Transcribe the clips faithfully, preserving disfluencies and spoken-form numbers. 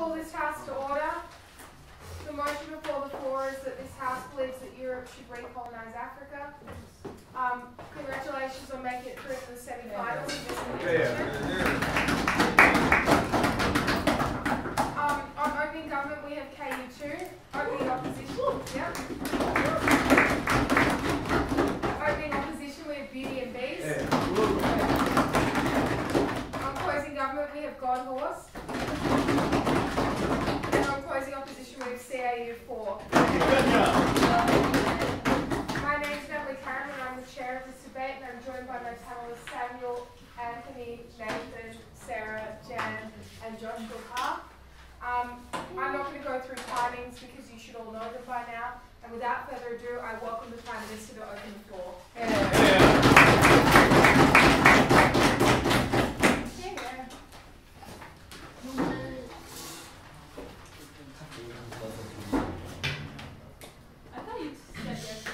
call this House to order. The motion before the floor is that this House believes that Europe should recolonise Africa. Um, congratulations on making it through to the semi-finals of this election. Um, on opening government we have K U two. Opening opposition, yep. Opening opposition we have Beauty and Beast. On closing government we have God Horse. And on closing opposition we have C A U four. My name is Natalie Karen and I'm the chair of this debate, and I'm joined by my panelists Samuel, Anthony, Nathan, Sarah, Jan and Joshua Carr. Um, I'm not going to go through timings because you should all know them by now. And without further ado, I welcome the Prime Minister to open the floor. Yeah. Yeah. I thought you said yesterday.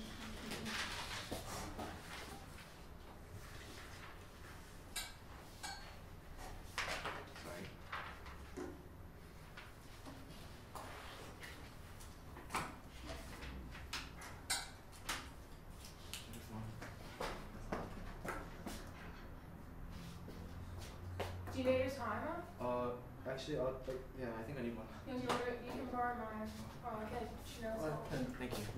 Do you need a timer? Uh, actually, uh, like, yeah, I think I need one. You can, borrow, you can borrow mine. Oh, okay. Chanel's Uh, helping. thank you.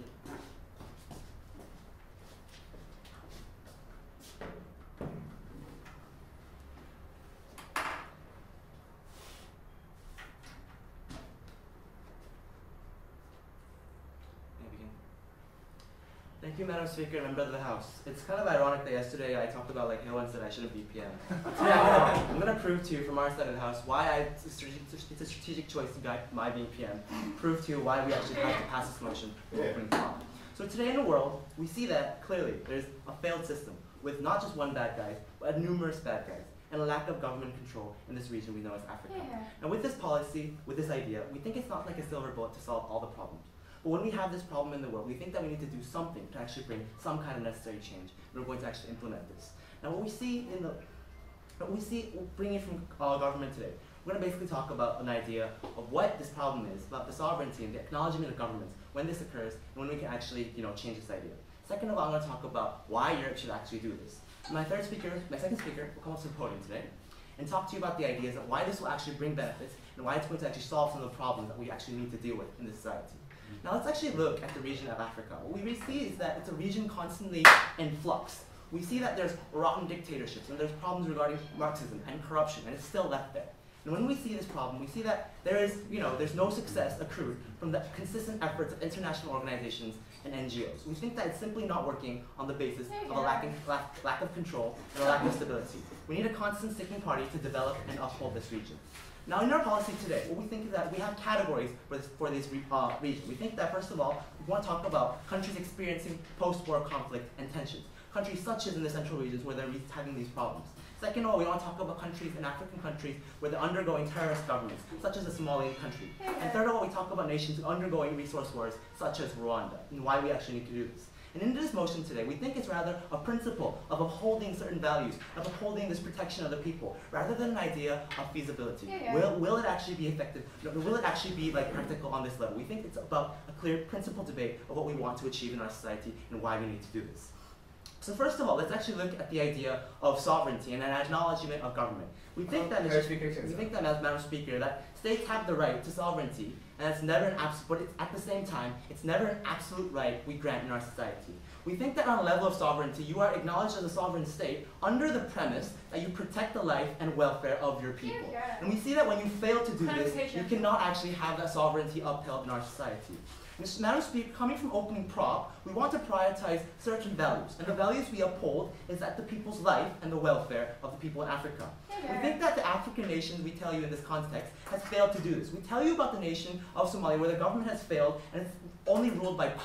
Thank you, Madam Speaker and member of the House. It's kind of ironic that yesterday I talked about like Hillel said I shouldn't be P M. Today I'm gonna, I'm gonna prove to you from our side of the House why I, it's, a strategic, it's a strategic choice to guide my being P M. Prove to you why we actually have to pass this motion for opening talk. So today in the world, we see that clearly there's a failed system with not just one bad guy, but numerous bad guys, and a lack of government control in this region we know as Africa. Yeah. Now with this policy, with this idea, we think it's not like a silver bullet to solve all the problems. But when we have this problem in the world, we think that we need to do something to actually bring some kind of necessary change. And we're going to actually implement this. Now, what we see in the, what we see bringing from uh, government today, we're going to basically talk about an idea of what this problem is, about the sovereignty and the acknowledgement of governments, when this occurs, and when we can actually, you know, change this idea. Second of all, I'm going to talk about why Europe should actually do this. And my third speaker, my second speaker, will come up to the podium today and talk to you about the ideas of why this will actually bring benefits and why it's going to actually solve some of the problems that we actually need to deal with in this society. Now let's actually look at the region of Africa. What we really see is that it's a region constantly in flux. We see that there's rotten dictatorships and there's problems regarding Marxism and corruption, and it's still left there. And when we see this problem, we see that there is, you know, there's no success accrued from the consistent efforts of international organizations and N G Os. We think that it's simply not working on the basis of a lack, in, lack, lack of control and a lack of stability. We need a constant sticking party to develop and uphold this region. Now, in our policy today, what we think is that we have categories for this, for this re, uh, region. We think that, first of all, we want to talk about countries experiencing post-war conflict and tensions. Countries such as in the central regions where they're having these problems. Second of all, we want to talk about countries in African countries where they're undergoing terrorist governments, such as the Somalian country. And third of all, we talk about nations undergoing resource wars, such as Rwanda, and why we actually need to do this. And in this motion today, we think it's rather a principle of upholding certain values, of upholding this protection of the people, rather than an idea of feasibility. Yeah, yeah. Will, will it actually be effective? No, will it actually be like practical on this level? We think it's about a clear principled debate of what we want to achieve in our society and why we need to do this. So first of all, let's actually look at the idea of sovereignty and an acknowledgement of government. We think that, Mister we think that, Madam Speaker, that states have the right to sovereignty, and it's never an absolute, but it's, at the same time, it's never an absolute right we grant in our society. We think that on a level of sovereignty, you are acknowledged as a sovereign state under the premise that you protect the life and welfare of your people. Yeah, yeah. And we see that when you fail to do this, you cannot actually have that sovereignty upheld in our society. Madam Speaker, coming from opening prop, we want to prioritize certain values. And the values we uphold is that the people's life and the welfare of the people in Africa. Yeah. We think that the African nation, we tell you in this context, has failed to do this. We tell you about the nation of Somalia where the government has failed and it's only ruled by pirates,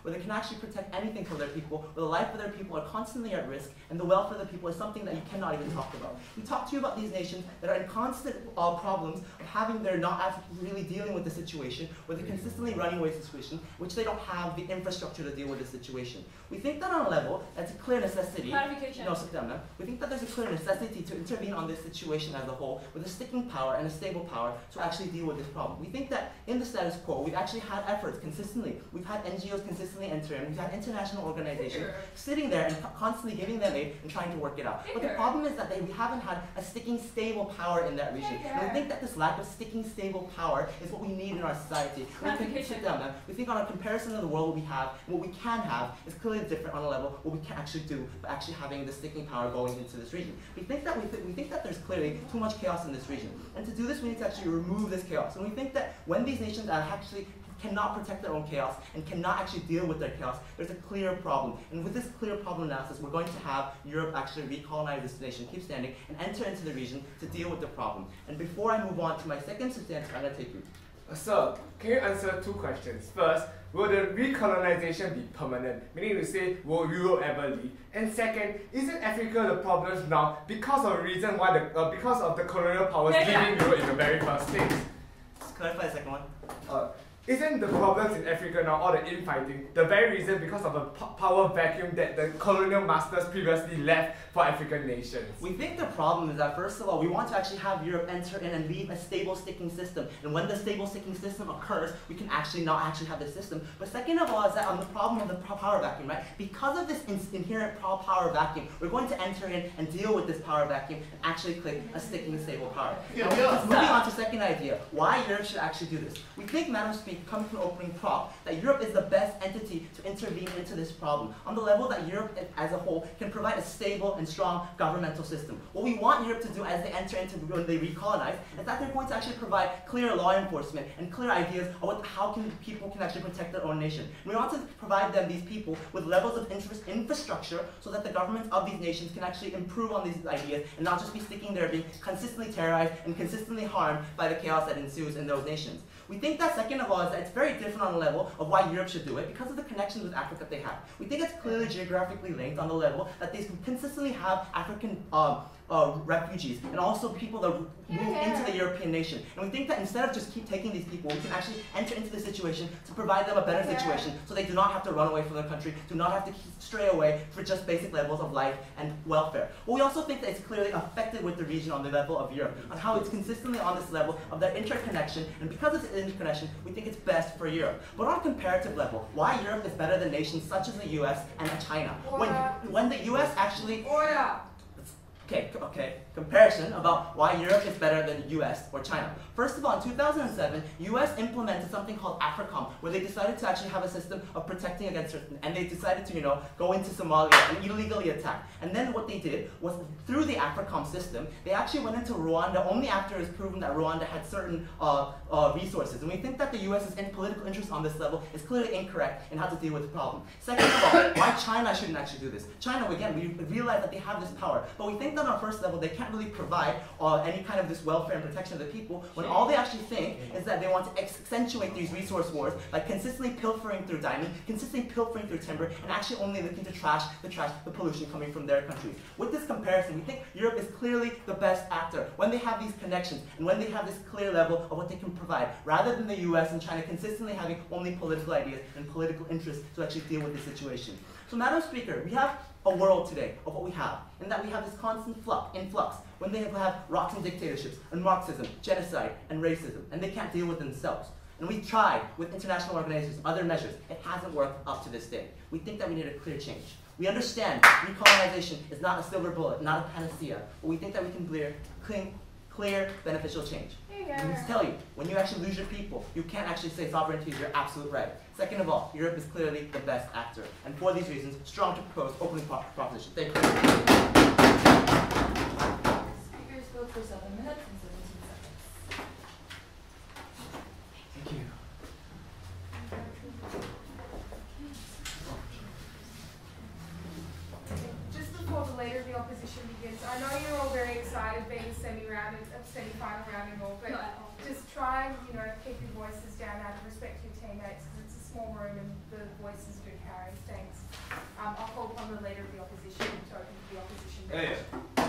where they can actually protect anything for their people, where the life of their people are constantly at risk, and the welfare of the people is something that you cannot even talk about. We talk to you about these nations that are in constant uh, problems of having their not really dealing with the situation, where they're consistently running away from the situation, which they don't have the infrastructure to deal with the situation. We think that on a level, that's a clear necessity. Clarification. No, sit down, man. We think that there's a clear necessity to intervene on this situation as a whole with a sticking power and a stable power to actually deal with this problem. We think that in the status quo, we've actually had efforts consistently. We've had N G Os consistently enter in. We've had international organizations Sure. sitting there and co constantly giving them aid and trying to work it out. But the Sure. problem is that they, we haven't had a sticking, stable power in that region. And we think that this lack of sticking, stable power is what we need in our society. We think, sit down, man. We think on a comparison of the world what we have, what we can have, is clearly different on a level what we can actually do by actually having the sticking power going into this region. We think that we, th we think that there's clearly too much chaos in this region. And to do this, we need to actually remove this chaos. And we think that when these nations are actually cannot protect their own chaos and cannot actually deal with their chaos, there's a clear problem. And with this clear problem analysis, we're going to have Europe actually recolonize this nation, keep standing, and enter into the region to deal with the problem. And before I move on to my second substance, I'm going to take you. Uh, sir, can you answer two questions? First, will the recolonization be permanent? Meaning to say, will Europe ever leave? And second, isn't Africa the problem now because of the reason why the uh, because of the colonial powers Yeah, yeah. leaving Europe in the very first place? Just clarify the second one. Uh, Isn't the problems in Africa now, all the infighting, the very reason because of a po power vacuum that the colonial masters previously left for African nations? We think the problem is that, first of all, we want to actually have Europe enter in and leave a stable sticking system. And when the stable sticking system occurs, we can actually not actually have the system. But second of all is that on the problem of the power vacuum, right? Because of this in inherent power vacuum, we're going to enter in and deal with this power vacuum and actually click a sticking stable power. Yeah, now, yeah. moving on to second idea, why Europe should actually do this. We think, Madam Speaker, coming from opening prop, that Europe is the best entity to intervene into this problem on the level that Europe as a whole can provide a stable and strong governmental system. What we want Europe to do as they enter into, when they recolonize, is that they're going to actually provide clear law enforcement and clear ideas of what, how can people can actually protect their own nation. And we want to provide them, these people, with levels of interest, infrastructure so that the governments of these nations can actually improve on these ideas and not just be sticking there being consistently terrorized and consistently harmed by the chaos that ensues in those nations. We think that, second of all, is that it's very different on the level of why Europe should do it because of the connections with Africa that they have. We think it's clearly geographically linked on the level that they consistently have African um, uh, refugees and also people that move Yeah. into the European nation. And we think that instead of just keep taking these people, we can actually enter into the situation to provide them a better Yeah. situation so they do not have to run away from their country, do not have to stray away for just basic levels of life and welfare. But we also think that it's clearly affected with the region on the level of Europe, on how it's consistently on this level of their interconnection, and because of its interconnection, we think it's best for Europe. But on a comparative level, why Europe is better than nations such as the U S and China? When, when the U S actually Order. Okay, okay, comparison about why Europe is better than U S or China. First of all, in two thousand seven, U S implemented something called AFRICOM, where they decided to actually have a system of protecting against certain, and they decided to, you know, go into Somalia and illegally attack. And then what they did was, through the AFRICOM system, they actually went into Rwanda only after it was proven that Rwanda had certain uh, uh, resources. And we think that the U S's in political interest on this level is clearly incorrect in how to deal with the problem. Second of all, why China shouldn't actually do this. China, again, we realize that they have this power, but we think that on first level, they can't really provide uh, any kind of this welfare and protection of the people, when all they actually think is that they want to accentuate these resource wars by consistently pilfering through diamond, consistently pilfering through timber, and actually only looking to trash the trash, the pollution coming from their countries. With this comparison, we think Europe is clearly the best actor when they have these connections and when they have this clear level of what they can provide, rather than the U S and China consistently having only political ideas and political interests to actually deal with the situation. So, Madam Speaker, we have a world today of what we have, and that we have this constant flux, influx, when they have, have rocks and dictatorships, and Marxism, genocide, and racism, and they can't deal with themselves. And we've tried with international organizations, other measures, it hasn't worked up to this day. We think that we need a clear change. We understand recolonization is not a silver bullet, not a panacea, but we think that we can clear, clean, clear, beneficial change. Yeah. Let me tell you, when you actually lose your people, you can't actually say sovereignty is your absolute right. Second of all, Europe is clearly the best actor. And for these reasons, strong to propose opening pro proposition. Thank you. Speakers spoke for seven minutes and seventeen seconds. Thank you. Just before the leader of the opposition begins, I know you're all very excited being semi-round and uh, semi-final round and all, but Not at all. just try and, you know, keep your voices down out of respect to your teammates, because it's a small room and the voices do carry. Thanks. Um, I'll call upon the leader of the opposition to open the opposition bench.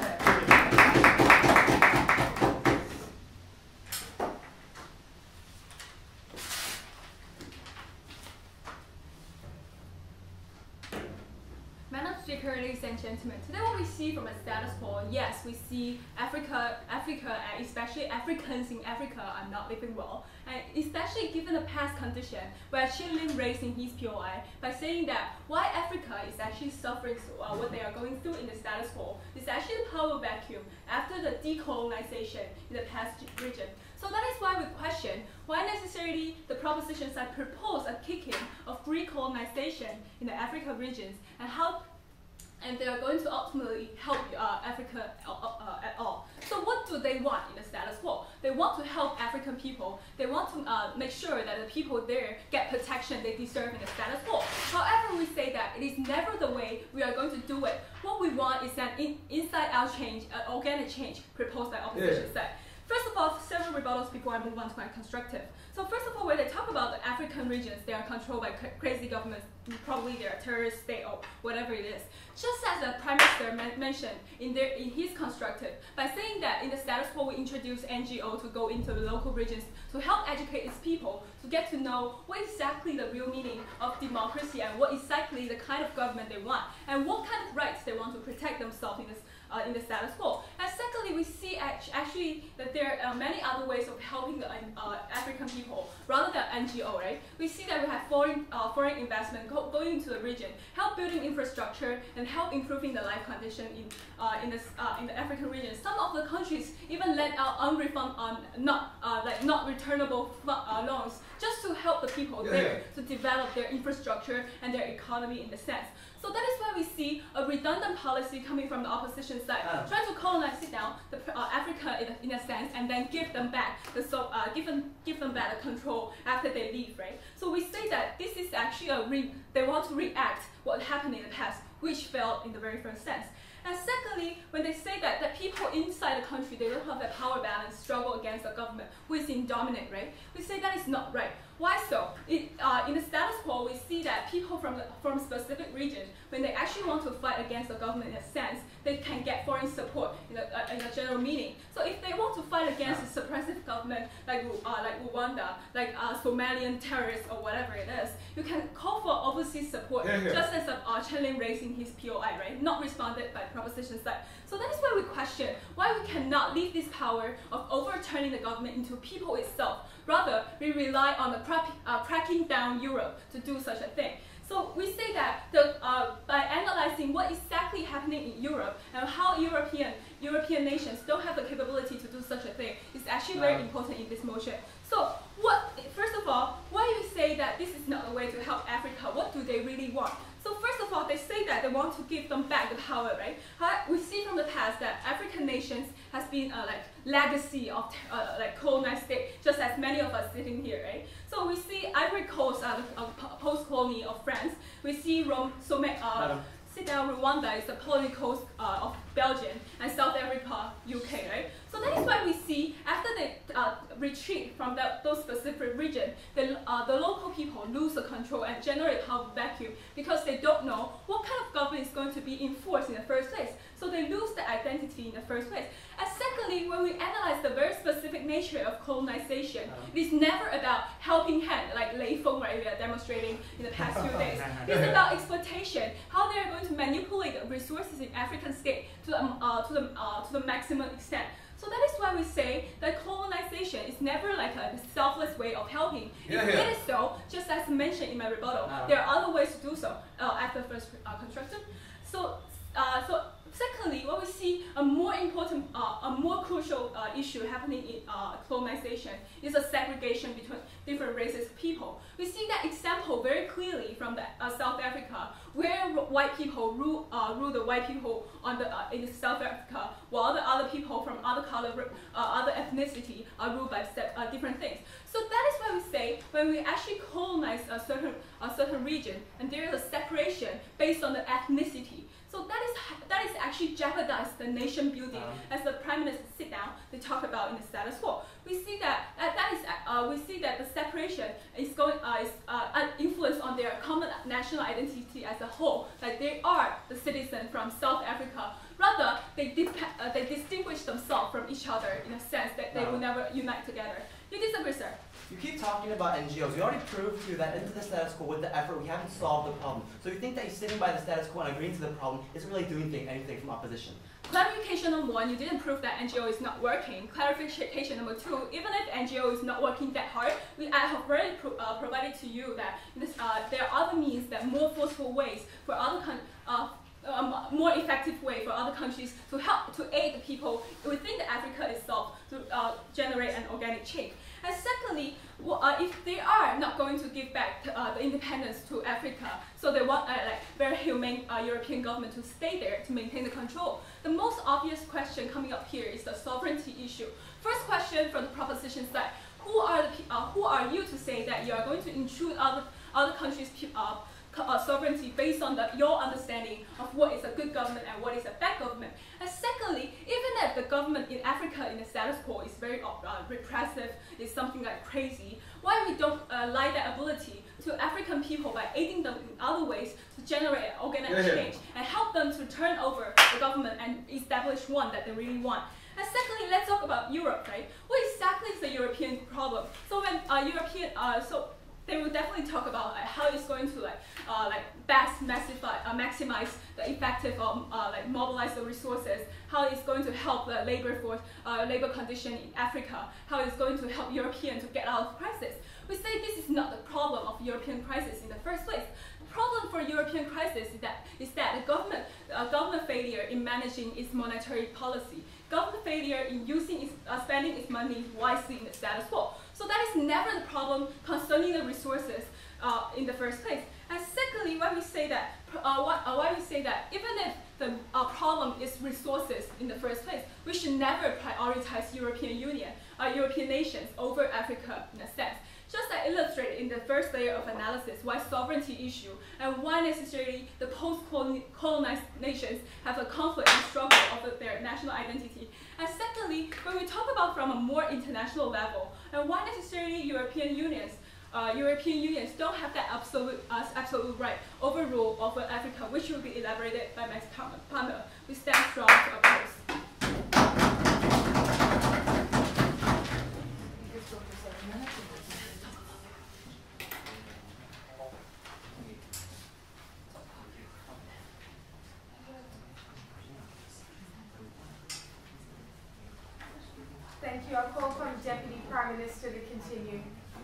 Madam Speaker, ladies and gentlemen, today what we see from a status quo, yes, we see Africa, Africa, and especially Africans in Africa are not living well, and especially given the past condition, we're actually raising his P O I by saying that why Africa is actually suffering uh, what they are going through in the status quo is actually the power vacuum after the decolonization in the past region. So that is why we question why necessarily the propositions that propose a kicking of free colonization in the Africa regions and how and they are going to ultimately help uh, Africa uh, uh, at all. So what do they want in the status quo? They want to help African people. They want to uh, make sure that the people there get protection they deserve in the status quo. However, we say that it is never the way we are going to do it. What we want is an in inside-out change, an organic change proposed by opposition yeah. side. First of all, several rebuttals before I move on to my constructive. So first of all, when they talk about the African regions, they are controlled by cra crazy governments, probably they're a terrorist state or whatever it is. Just as the Prime Minister men mentioned in, their, in his constructive, by saying that in the status quo we introduce N G O to go into the local regions to help educate its people, to get to know what exactly the real meaning of democracy and what exactly the kind of government they want, and what kind of rights they want to protect themselves in this Uh, in the status quo. And secondly, we see act actually that there are many other ways of helping the uh, African people rather than N G O, right? We see that we have foreign uh, foreign investment go going into the region, help building infrastructure and help improving the life condition in uh, in this uh, in the African region. Some of the countries even lend out unrefunded, um, not uh, like not returnable uh, loans just to help the people yeah, there yeah. to develop their infrastructure and their economy in the sense. So that is why we see a redundant policy coming from the opposition side, uh. trying to colonize it down the, uh, Africa in a, in a sense, and then give them back the so uh, give them give them back the control after they leave, right? So we say that this is actually a re they want to react what happened in the past, which failed in the very first sense. And secondly, when they say that the people inside the country, they don't have that power balance, struggle against the government, who is in dominant, right? We say that is not right. Why so? It, uh, in the status quo, we see that people from the, from specific regions, when they actually want to fight against the government in a sense, they can get foreign support in a, uh, in a general meaning. So if they want to fight against a suppressive government like, uh, like Rwanda, like uh, Somalian terrorists or whatever it is, you can call for overseas support, yeah, yeah. just as uh, Chen Lin raising his P O I, right? Not responded by proposition side. So that is why we question why we cannot leave this power of overturning the government into people itself. Rather, we rely on the uh, cracking down Europe to do such a thing. So we say that the, uh, by analyzing what exactly happening in Europe and how European European nations don't have the capability to do such a thing is actually very important in this motion. So what? First of all, why do you say that this is not a way to help Africa? What do they really want? So first of all, they say that they want to give them back the power, right? We see from the past that African nations has been a like legacy of uh, like colonized state, just as many of us sitting here, right? So we see Ivory Coast, uh, uh, post-colony of France. We see Rome, so uh, sit down Rwanda is the colony coast uh, of Belgium, and South Africa, U K, right? So that is why we see after they uh, retreat from that, those specific regions, the, uh, the local people lose the control and generate power vacuum because they don't know what kind of government is going to be enforced in the first place. So they lose the identity in the first place. And secondly, when we analyze the very specific nature of colonization, uh-huh. it is never about helping hand, like Lei Feng, right, we are demonstrating in the past few days. It's about exploitation, how they are going to manipulate the resources in African state to the, uh, to the, uh, to the maximum extent. So that is why we say that colonization is never like a selfless way of helping. Yeah, if yeah. it is so, just as mentioned in my rebuttal, uh-huh. there are other ways to do so uh, after first uh, construction. So, uh, so secondly, what we see a more important, uh, a more crucial uh, issue happening in uh, colonization is a segregation between different races of people. We see that example very clearly from the, uh, South Africa, where white people rule, uh, rule the white people on the, uh, in South Africa, while the other people from other color, uh, other ethnicity are ruled by uh, different things. So that is why we say when we actually colonize a certain, a certain region, and there is a separation based on the ethnicity. So that is that is actually jeopardize the nation building. Um, As the Prime Minister sit down, they talk about in the status quo. we see that uh, that is uh, we see that the separation is going uh, is uh, an influence on their common national identity as a whole. Like they are the citizen from South Africa. Rather, they uh, they distinguish themselves from each other in a sense that they No. will never unite together. You disagree, sir? You keep talking about N G Os. We already proved to you that into the status quo with the effort, we haven't solved the problem. So you think that you're sitting by the status quo and agreeing to the problem isn't really doing thing, anything from opposition. Clarification number one, you didn't prove that N G O is not working. Clarification number two, even if N G O is not working that hard, we, I have already pro uh, provided to you that this, uh, there are other means, that more forceful ways for other countries, uh, um, more effective way for other countries to help, to aid the people within the Africa itself to uh, generate an organic change. And secondly, well, uh, if they are not going to give back to, uh, the independence to Africa, so they want uh, like very humane uh, European government to stay there to maintain the control. The most obvious question coming up here is the sovereignty issue. First question from the proposition side: Who are the uh, who are you to say that you are going to intrude other other countries' uh, Uh, sovereignty based on the, your understanding of what is a good government and what is a bad government? And secondly, even if the government in Africa in the status quo is very uh, repressive, is something like crazy, why we don't uh, lie that ability to African people by aiding them in other ways to generate an organic Yeah, yeah. change and help them to turn over the government and establish one that they really want? And secondly, let's talk about Europe, right? What exactly is the European problem? So when uh, European, uh, so they will definitely talk about like, how it's going to like uh, like best maxify, uh, maximize the effective um, uh, like mobilize the resources, how it's going to help the labor force, uh, labor condition in Africa, how it's going to help Europeans to get out of crisis. We say this is not the problem of European crisis in the first place. The problem for European crisis is that is that the government uh, government failure in managing its monetary policy, government failure in using its uh, spending its money wisely in the status quo. So that is never the problem concerning the resources uh, in the first place. And secondly, why we say that, uh, why, uh, why we say that even if the uh, problem is resources in the first place, we should never prioritize European Union, uh, European nations over Africa in a sense. Just like illustrated in the first layer of analysis, why sovereignty issue and why necessarily the post-colonized nations have a conflict and struggle over their national identity. And secondly, when we talk about from a more international level, and why necessarily European unions, uh, European unions don't have that absolute, uh, absolute right overrule over Africa, which will be elaborated by my partner. We stand strong to oppose. Thank you. I'll call upon the Deputy Prime Minister to continue.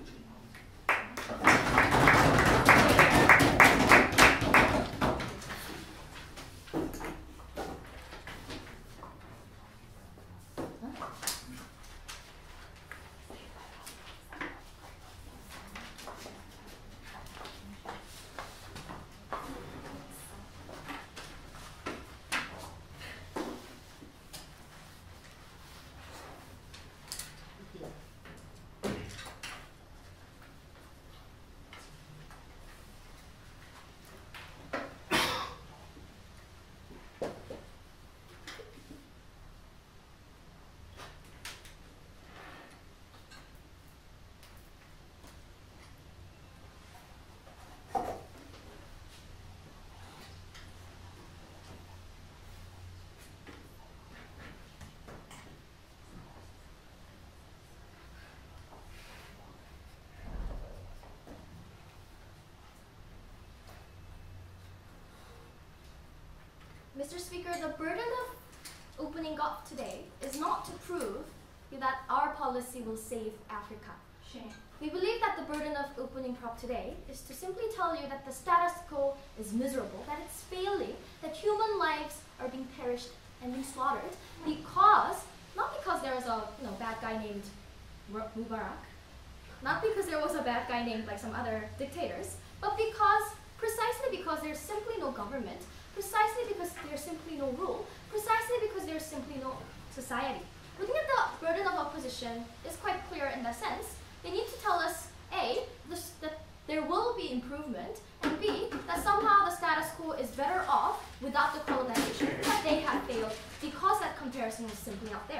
Mister Speaker, the burden of opening up today is not to prove that our policy will save Africa. Shame. We believe that the burden of opening crop today is to simply tell you that the status quo is miserable, that it's failing, that human lives are being perished and being slaughtered because, not because there was a you know, bad guy named Mubarak, not because there was a bad guy named like some other dictators, but because, precisely because there's simply no government, precisely because there's simply no rule, precisely because there's simply no society. Looking at the burden of opposition is quite clear in that sense. They need to tell us, A, this, that there will be improvement, and B, that somehow the status quo is better off without the colonization, that they have failed because that comparison was simply not there.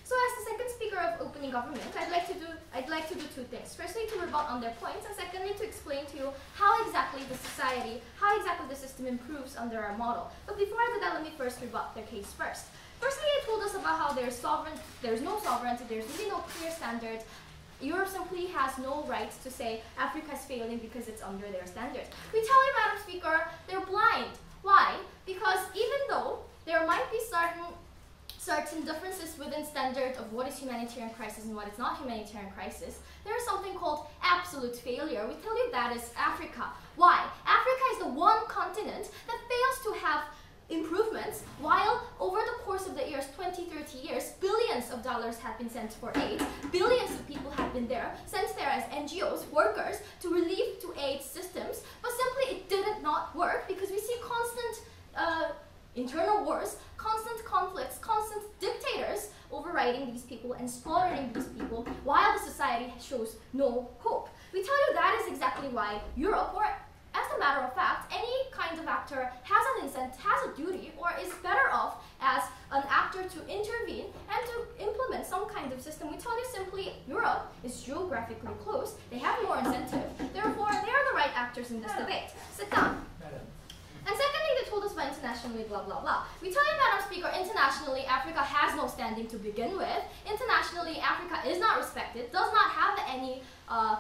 So as the second speaker of opening government, I'd like to do I'd like to do two things. Firstly, to rebut on their points, and secondly, to explain to you how exactly the society, how exactly the system improves under our model. But before I do that, let me first rebut their case first. Firstly, they told us about how there's sovereign, there's no sovereignty, there's really no clear standards. Europe simply has no right to say Africa is failing because it's under their standards. We tell you, Madam Speaker, they're blind. Why? Because even though there might be certain certain differences within standard of what is humanitarian crisis and what is not humanitarian crisis, there is something called absolute failure. We tell you that is Africa. Why? Africa is the one continent that fails to have improvements, while over the course of the years, twenty, thirty years, billions of dollars have been sent for aid, billions of people have been there, sent there as N G Os, workers, to relieve to aid systems, but simply it did not work because we see constant uh, internal wars, constant conflicts, constant dictators overriding these people and slaughtering these people, while the society shows no hope. We tell you that is exactly why Europe, or as a matter of fact, any kind of actor has an incentive, has a duty, or is better off as an actor to intervene and to implement some kind of system. We tell you simply, Europe is geographically close, they have more incentive, therefore they are the right actors in this debate. Sit down. And secondly, they told us about internationally, blah, blah, blah. We tell you, Madam Speaker, internationally, Africa has no standing to begin with. Internationally, Africa is not respected, does not have any uh,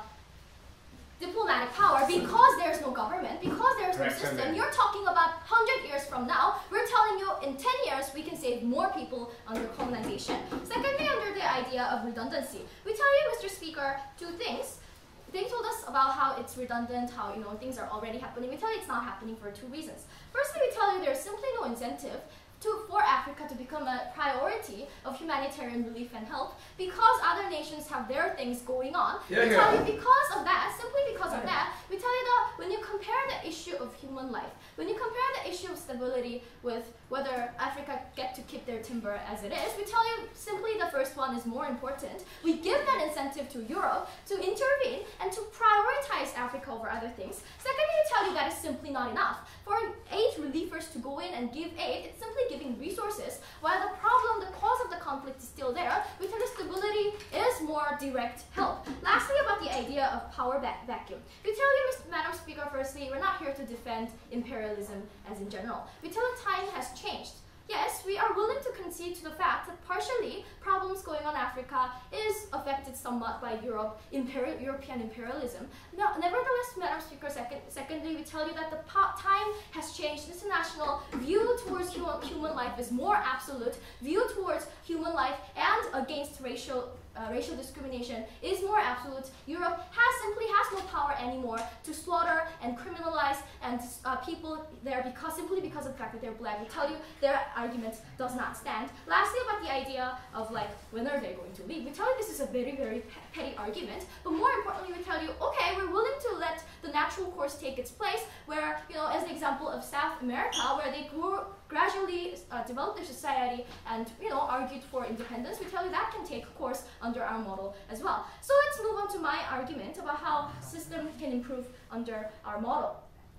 diplomatic power because there's no government, because there's no system. You're talking about one hundred years from now. We're telling you in ten years we can save more people under colonization. Secondly, under the idea of redundancy, we tell you, Mister Speaker, two things. They told us about how it's redundant, how you know things are already happening. We tell you it's not happening for two reasons. Firstly, we tell you there's simply no incentive to, for Africa to become a priority of humanitarian relief and help because other nations have their things going on. Yeah, we yeah. tell you because of that, simply because of that, we tell you that when you compare the issue of human life, when you compare the issue of stability with whether Africa get to keep their timber as it is, we tell you simply the first one is more important. We give that incentive to Europe to intervene and to prioritize Africa over other things. Secondly, we tell you that is simply not enough. For aid relievers to go in and give aid, it's simply giving resources, while the problem, the cause of the conflict is still there. We tell you stability is more direct help. Lastly, about the idea of power va vacuum. We tell you, Madam Speaker, firstly, we're not here to defend imperialism as in general. We tell you time has changed. Yes, we are willing to concede to the fact that partially problems going on in Africa is affected somewhat by Europe, imperial, European imperialism. Now, nevertheless, Madam Speaker, second, secondly, we tell you that the time has changed. International view towards human, human life is more absolute. View towards human life and against racial Uh, racial discrimination is more absolute. Europe has simply has no power anymore to slaughter and criminalize and uh, people there because simply because of the fact that they're black. We tell you their argument does not stand. Lastly, about the idea of like when are they going to leave? We tell you this is a very very pe petty argument, but more importantly, we tell you okay, we're willing to let the natural course take its place. Where you know, as the example of South America, where they grew gradually uh, developed their society and you know argued for independence, we tell you that can take course under our model as well. So let's move on to my argument about how system can improve under our model.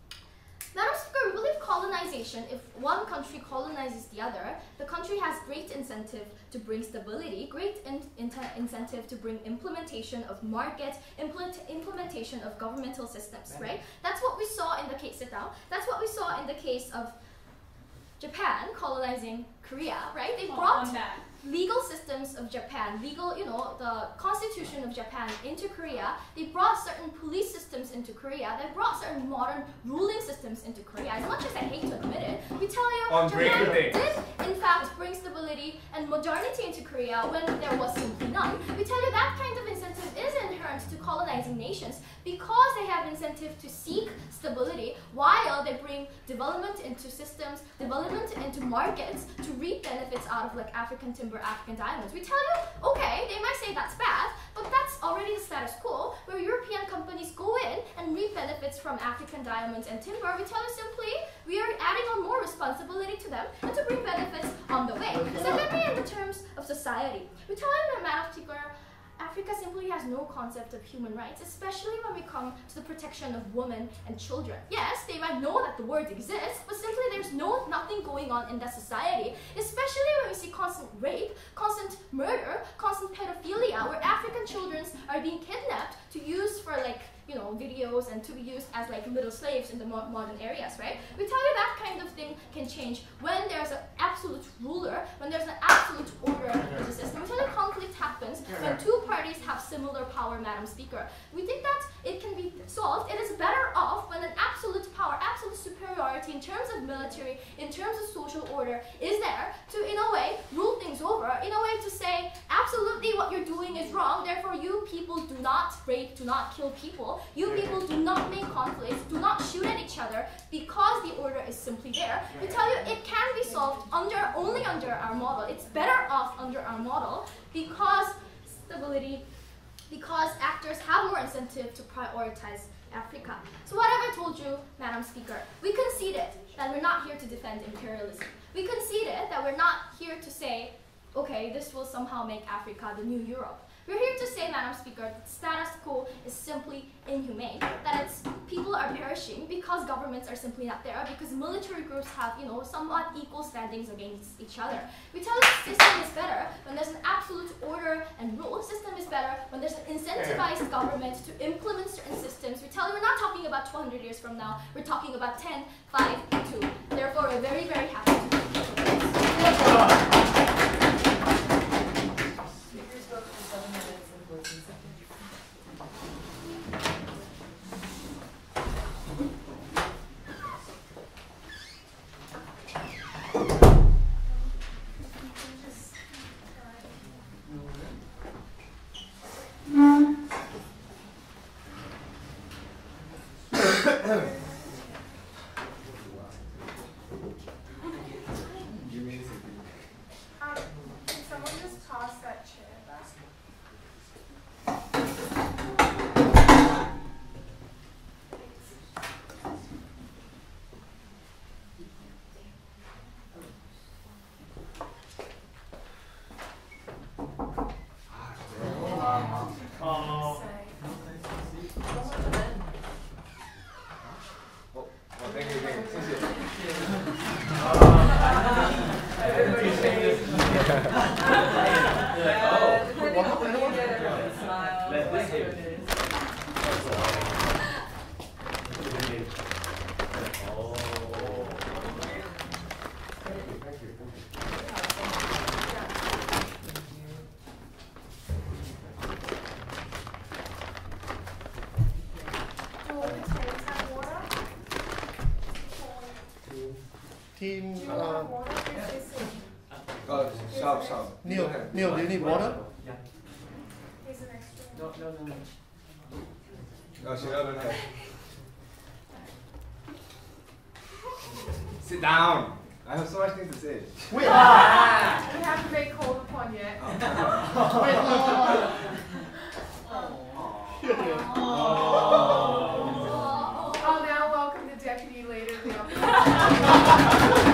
Madam Speaker, we believe colonization, if one country colonizes the other, the country has great incentive to bring stability, great in in incentive to bring implementation of market, implement implementation of governmental systems, right? That's what we saw in the case, sit down, that's what we saw in the case of Japan colonizing Korea, right? They brought legal systems of Japan, legal, you know, the constitution of Japan into Korea. They brought certain police systems into Korea. They brought certain modern ruling systems into Korea. As much as I hate to admit it, we tell you On Japan did, in fact, bring stability and modernity into Korea when there was simply none. We tell you that kind of incentive is inherent to colonizing nations because they have incentive to seek stability while they bring development into systems, development into markets to reap benefits out of like African timber, African diamonds. We tell you, okay, they might say that's bad, but that's already the status quo, where European companies go in and reap benefits from African diamonds and timber. We tell you simply, we are adding on more responsibility to them and to bring benefits on the way. Secondly, in the terms of society, we tell you, Madam Speaker, Africa simply has no concept of human rights, especially when we come to the protection of women and children. Yes, they might know that the word exists, but simply there's no nothing going on in that society, especially when we see constant rape, constant murder, like little slaves in the mo modern areas, right? We tell you that kind of thing can change when there's an absolute ruler, when there's an absolute order in the system. We tell you conflict happens when two parties have similar power, Madam Speaker. We think that it can be solved. It is better off when an absolute power, absolute superiority in terms of military, in terms of social order is there to, in a way, rule things over, in a way to say, absolutely what you're doing is wrong, therefore you people do not rape, do not kill people, you people do not make conflicts, do not shoot at each other, because the order is simply there. We tell you it can be solved under only under our model. It's better off under our model because stability, because actors have more incentive to prioritize Africa. So what have I told you, Madam Speaker? We conceded that we're not here to defend imperialism. We conceded that we're not here to say, okay, this will somehow make Africa the new Europe. We're here to say, Madam Speaker, that status quo is simply inhumane, that it's people are perishing because governments are simply not there, because military groups have, you know, somewhat equal standings against each other. We tell you the system is better when there's an absolute order and rule. System is better when there's an incentivized government to implement certain systems. We tell you we're not talking about two hundred years from now, we're talking about ten, five, two. Therefore, we're very, very happy to be here. Team, Do you uh, have water? Here's this thing. Oh, shout, shout. Neil, Neil, do you need water? Yeah. Here's an extra. No, no, no, no. Oh, she doesn't have. Sit down. I have so much things to say. Wait! We haven't made called upon yet. I'll now welcome the deputy leader of the opposition.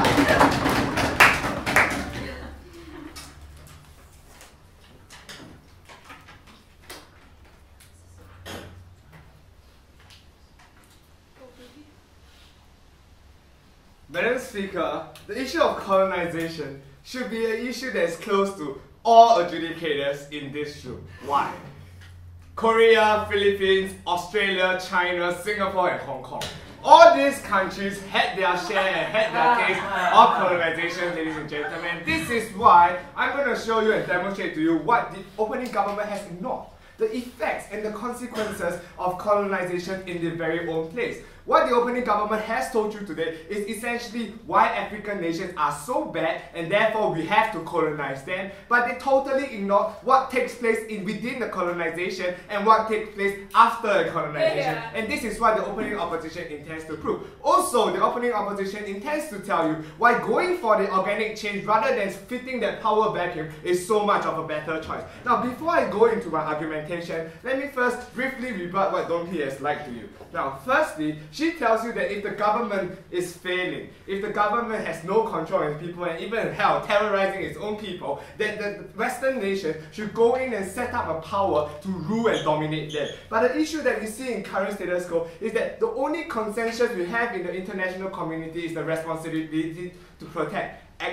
Madam Speaker, the issue of colonization should be an issue that is close to all adjudicators in this room. Why? Korea, Philippines, Australia, China, Singapore, and Hong Kong. All these countries had their share and had their taste of colonization, ladies and gentlemen. This is why I'm going to show you and demonstrate to you what the opening government has ignored. The effects and the consequences of colonization in their very own place. What the opening government has told you today is essentially why African nations are so bad and therefore we have to colonize them, but they totally ignore what takes place in within the colonization and what takes place after the colonization. Yeah. And this is what the opening opposition intends to prove. Also, the opening opposition intends to tell you why going for the organic change rather than fitting that power vacuum is so much of a better choice. Now, before I go into my argumentation, let me first briefly rebut what Don P has lied to you. Now, firstly, she tells you that if the government is failing, if the government has no control of people and even hell terrorizing its own people, that the Western nation should go in and set up a power to rule and dominate them. But the issue that we see in current status quo is that the only consensus we have in the international community is the responsibility to protect, act,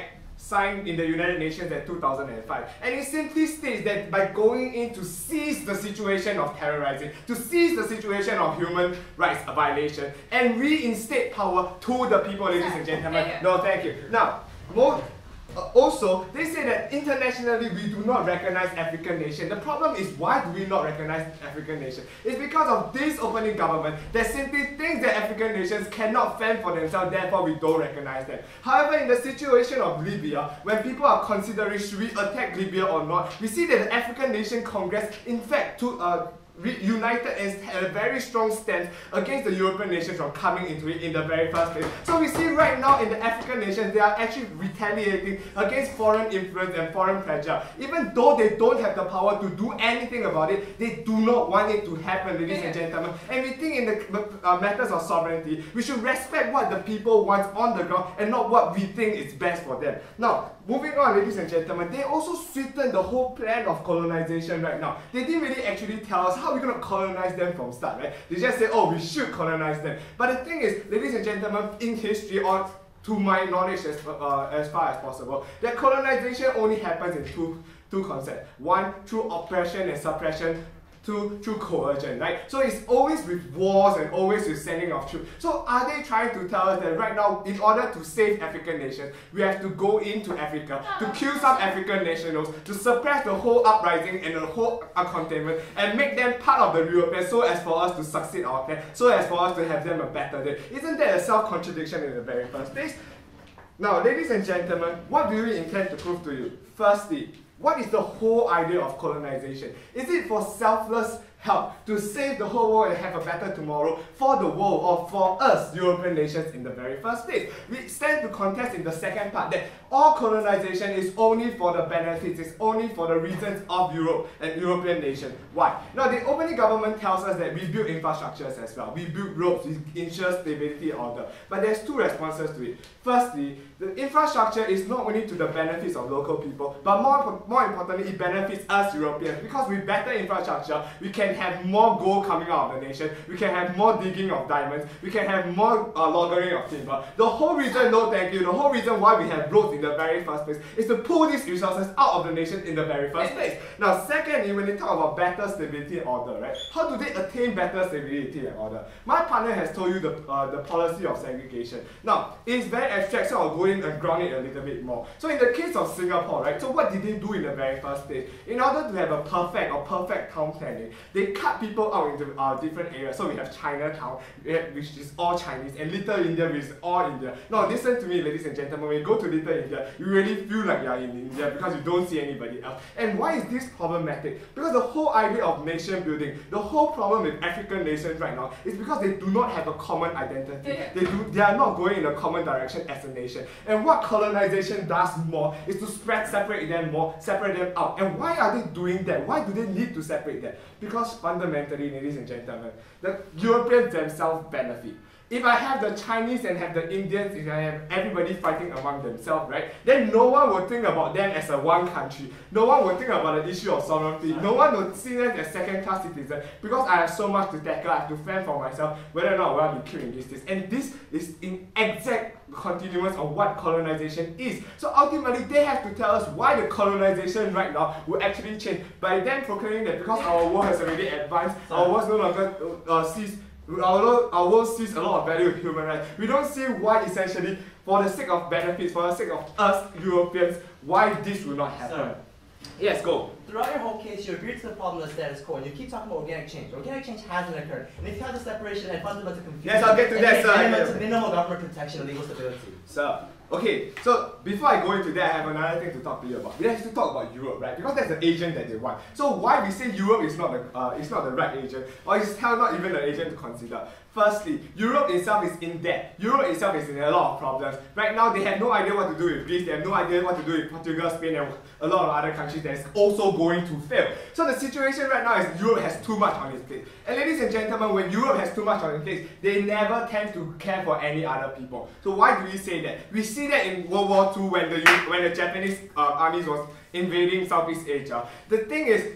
signed in the United Nations in two thousand five. And it simply states that by going in to seize the situation of terrorizing, to seize the situation of human rights violation, and reinstate power to the people, ladies and gentlemen. Okay. No, thank you. Now, more Uh, also, they say that internationally we do not recognize African nation. The problem is, why do we not recognize African nation? It's because of this opening government that simply thinks that African nations cannot fend for themselves, therefore we don't recognize them. However, in the situation of Libya, when people are considering should we attack Libya or not, we see that the African Nation Congress, in fact, to uh, united and had a very strong stance against the European nations from coming into it in the very first place. So we see right now in the African nations, they are actually retaliating against foreign influence and foreign pressure. Even though they don't have the power to do anything about it, they do not want it to happen, ladies and gentlemen. And we think in the uh, matters of sovereignty, we should respect what the people want on the ground and not what we think is best for them. Now, moving on, ladies and gentlemen, they also sweetened the whole plan of colonization right now. They didn't really actually tell us how we're going to colonize them from start, right? They just say, oh, we should colonize them. But the thing is, ladies and gentlemen, in history, or to my knowledge as, uh, as far as possible, that colonization only happens in two, two concepts. One, through oppression and suppression. Two, through coercion, right? So it's always with wars and always with sending of troops. So are they trying to tell us that right now, in order to save African nations, we have to go into Africa, to kill some African nationals, to suppress the whole uprising and the whole uh, containment, and make them part of the Europeans so as for us to succeed our plan, so as for us to have them a better day? Isn't that a self-contradiction in the very first place? Now, ladies and gentlemen, what do we intend to prove to you? Firstly, what is the whole idea of colonization? Is it for selfless help to save the whole world and have a better tomorrow for the world or for us, European nations, in the very first place? We stand to contest in the second part that all colonization is only for the benefits, it's only for the reasons of Europe and European nations. Why? Now, the opening government tells us that we build infrastructures as well. We build roads, we ensure stability order. But there's two responses to it. Firstly, the infrastructure is not only to the benefits of local people, but more, more importantly, it benefits us Europeans. Because with better infrastructure, we can have more gold coming out of the nation, we can have more digging of diamonds, we can have more uh, logging of timber. The whole reason, no thank you, the whole reason why we have roads in the very first place is to pull these resources out of the nation in the very first place. Now, secondly, when they talk about better stability and order, right? How do they attain better stability and order? My partner has told you the, uh, the policy of segregation. Now, it's very abstract, so I'll go in and ground it a little bit more. So in the case of Singapore, right? So what did they do in the very first place? In order to have a perfect or perfect town planning, they cut people out into uh, different areas. So we have Chinatown, which is all Chinese, and Little India, which is all India. Now listen to me, ladies and gentlemen, when you go to Little India, you really feel like you're in India because you don't see anybody else. And why is this problematic? Because the whole idea of nation building, the whole problem with African nations right now is because they do not have a common identity. They, do, they are not going in a common direction as a nation. And what colonization does more is to spread, separate them more, separate them out. And why are they doing that? Why do they need to separate them? Because fundamentally, ladies and gentlemen, the Europeans themselves benefit. If I have the Chinese and have the Indians, if I have everybody fighting among themselves, right, then no one will think about them as a one country. No one will think about the issue of sovereignty. No one will see them as second-class citizens because I have so much to tackle. I have to fend for myself whether or not I will be killed in this case. And this is in exact continuance of what colonization is. So ultimately, they have to tell us why the colonization right now will actually change. By them proclaiming that because our world has already advanced, our world no longer uh, sees Our, our world sees a lot of value in human rights. We don't see why, essentially, for the sake of benefits, for the sake of us Europeans, why this will not happen. Sir, yes, go. throughout your whole case, you agree to the problem of the status quo, and you keep talking about organic change. Organic change hasn't occurred. And if you have the separation and fundamental confusion, Yes, I'll get to and that, make sir. amendments to minimal government protection and legal stability. So, okay, so before I go into that, I have another thing to talk to you about. We have to talk about Europe, right? Because that's the agent that they want. So why we say Europe is not the uh, is not the right agent, or is hell not even the agent to consider? Firstly, Europe itself is in debt. Europe itself is in a lot of problems. Right now, they have no idea what to do with Greece. They have no idea what to do with Portugal, Spain, and a lot of other countries that is also going to fail. So the situation right now is Europe has too much on its plate. And ladies and gentlemen, when Europe has too much on its plate, they never tend to care for any other people. So why do we say that? We see that in World War Two when the when the Japanese uh, armies was invading Southeast Asia. The thing is,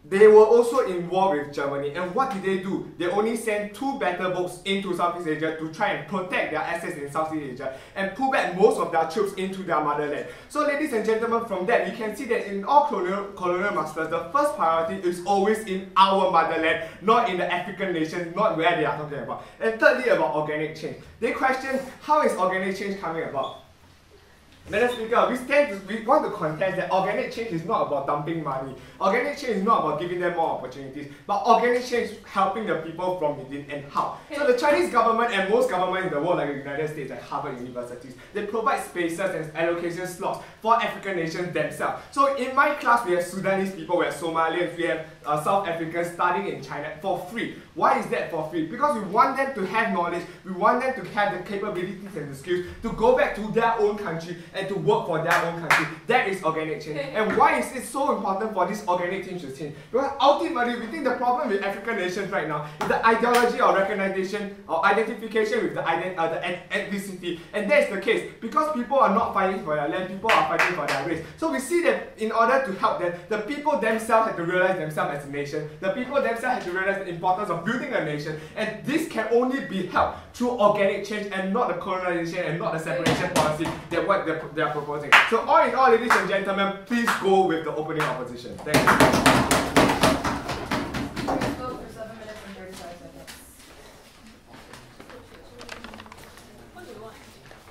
they were also in war with Germany, and what did they do? They only sent two battle boats into Southeast Asia to try and protect their assets in Southeast Asia and pull back most of their troops into their motherland. So ladies and gentlemen, from that you can see that in all colonial, colonial masters, the first priority is always in our motherland, not in the African nation, not where they are talking about. And thirdly, about organic change. They question, how is organic change coming about? Madam Speaker, we stand to, we want to contest that organic change is not about dumping money. Organic change is not about giving them more opportunities, but organic change is helping the people from within. And how? So the Chinese government and most governments in the world, like the United States and Harvard universities, they provide spaces and allocation slots for African nations themselves. So in my class, we have Sudanese people, we have Somalians, we have uh, South Africans studying in China for free. Why is that for free? Because we want them to have knowledge, we want them to have the capabilities and the skills to go back to their own country and to work for their own country. That is organic change. And why is it so important for this organic change to change? Because ultimately, we think the problem with African nations right now is the ideology or recognition or identification with the, ident uh, the ethnicity. And that is the case. Because people are not fighting for their land, people are fighting for their race. So we see that in order to help them, the people themselves have to realize themselves as a nation. The people themselves have to realize the importance of building a nation. And this can only be helped through organic change and not the colonization and not the separation policy that what they're, they're proposing. So all in all, ladies and gentlemen, please go with the opening opposition. Thank you. Please vote for seven minutes and thirty-five seconds. What do you want?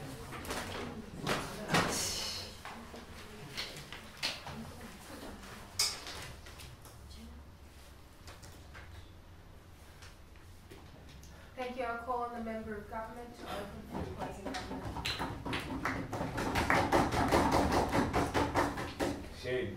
Thank you. I'll call on the member of government to open for closing government. Shane.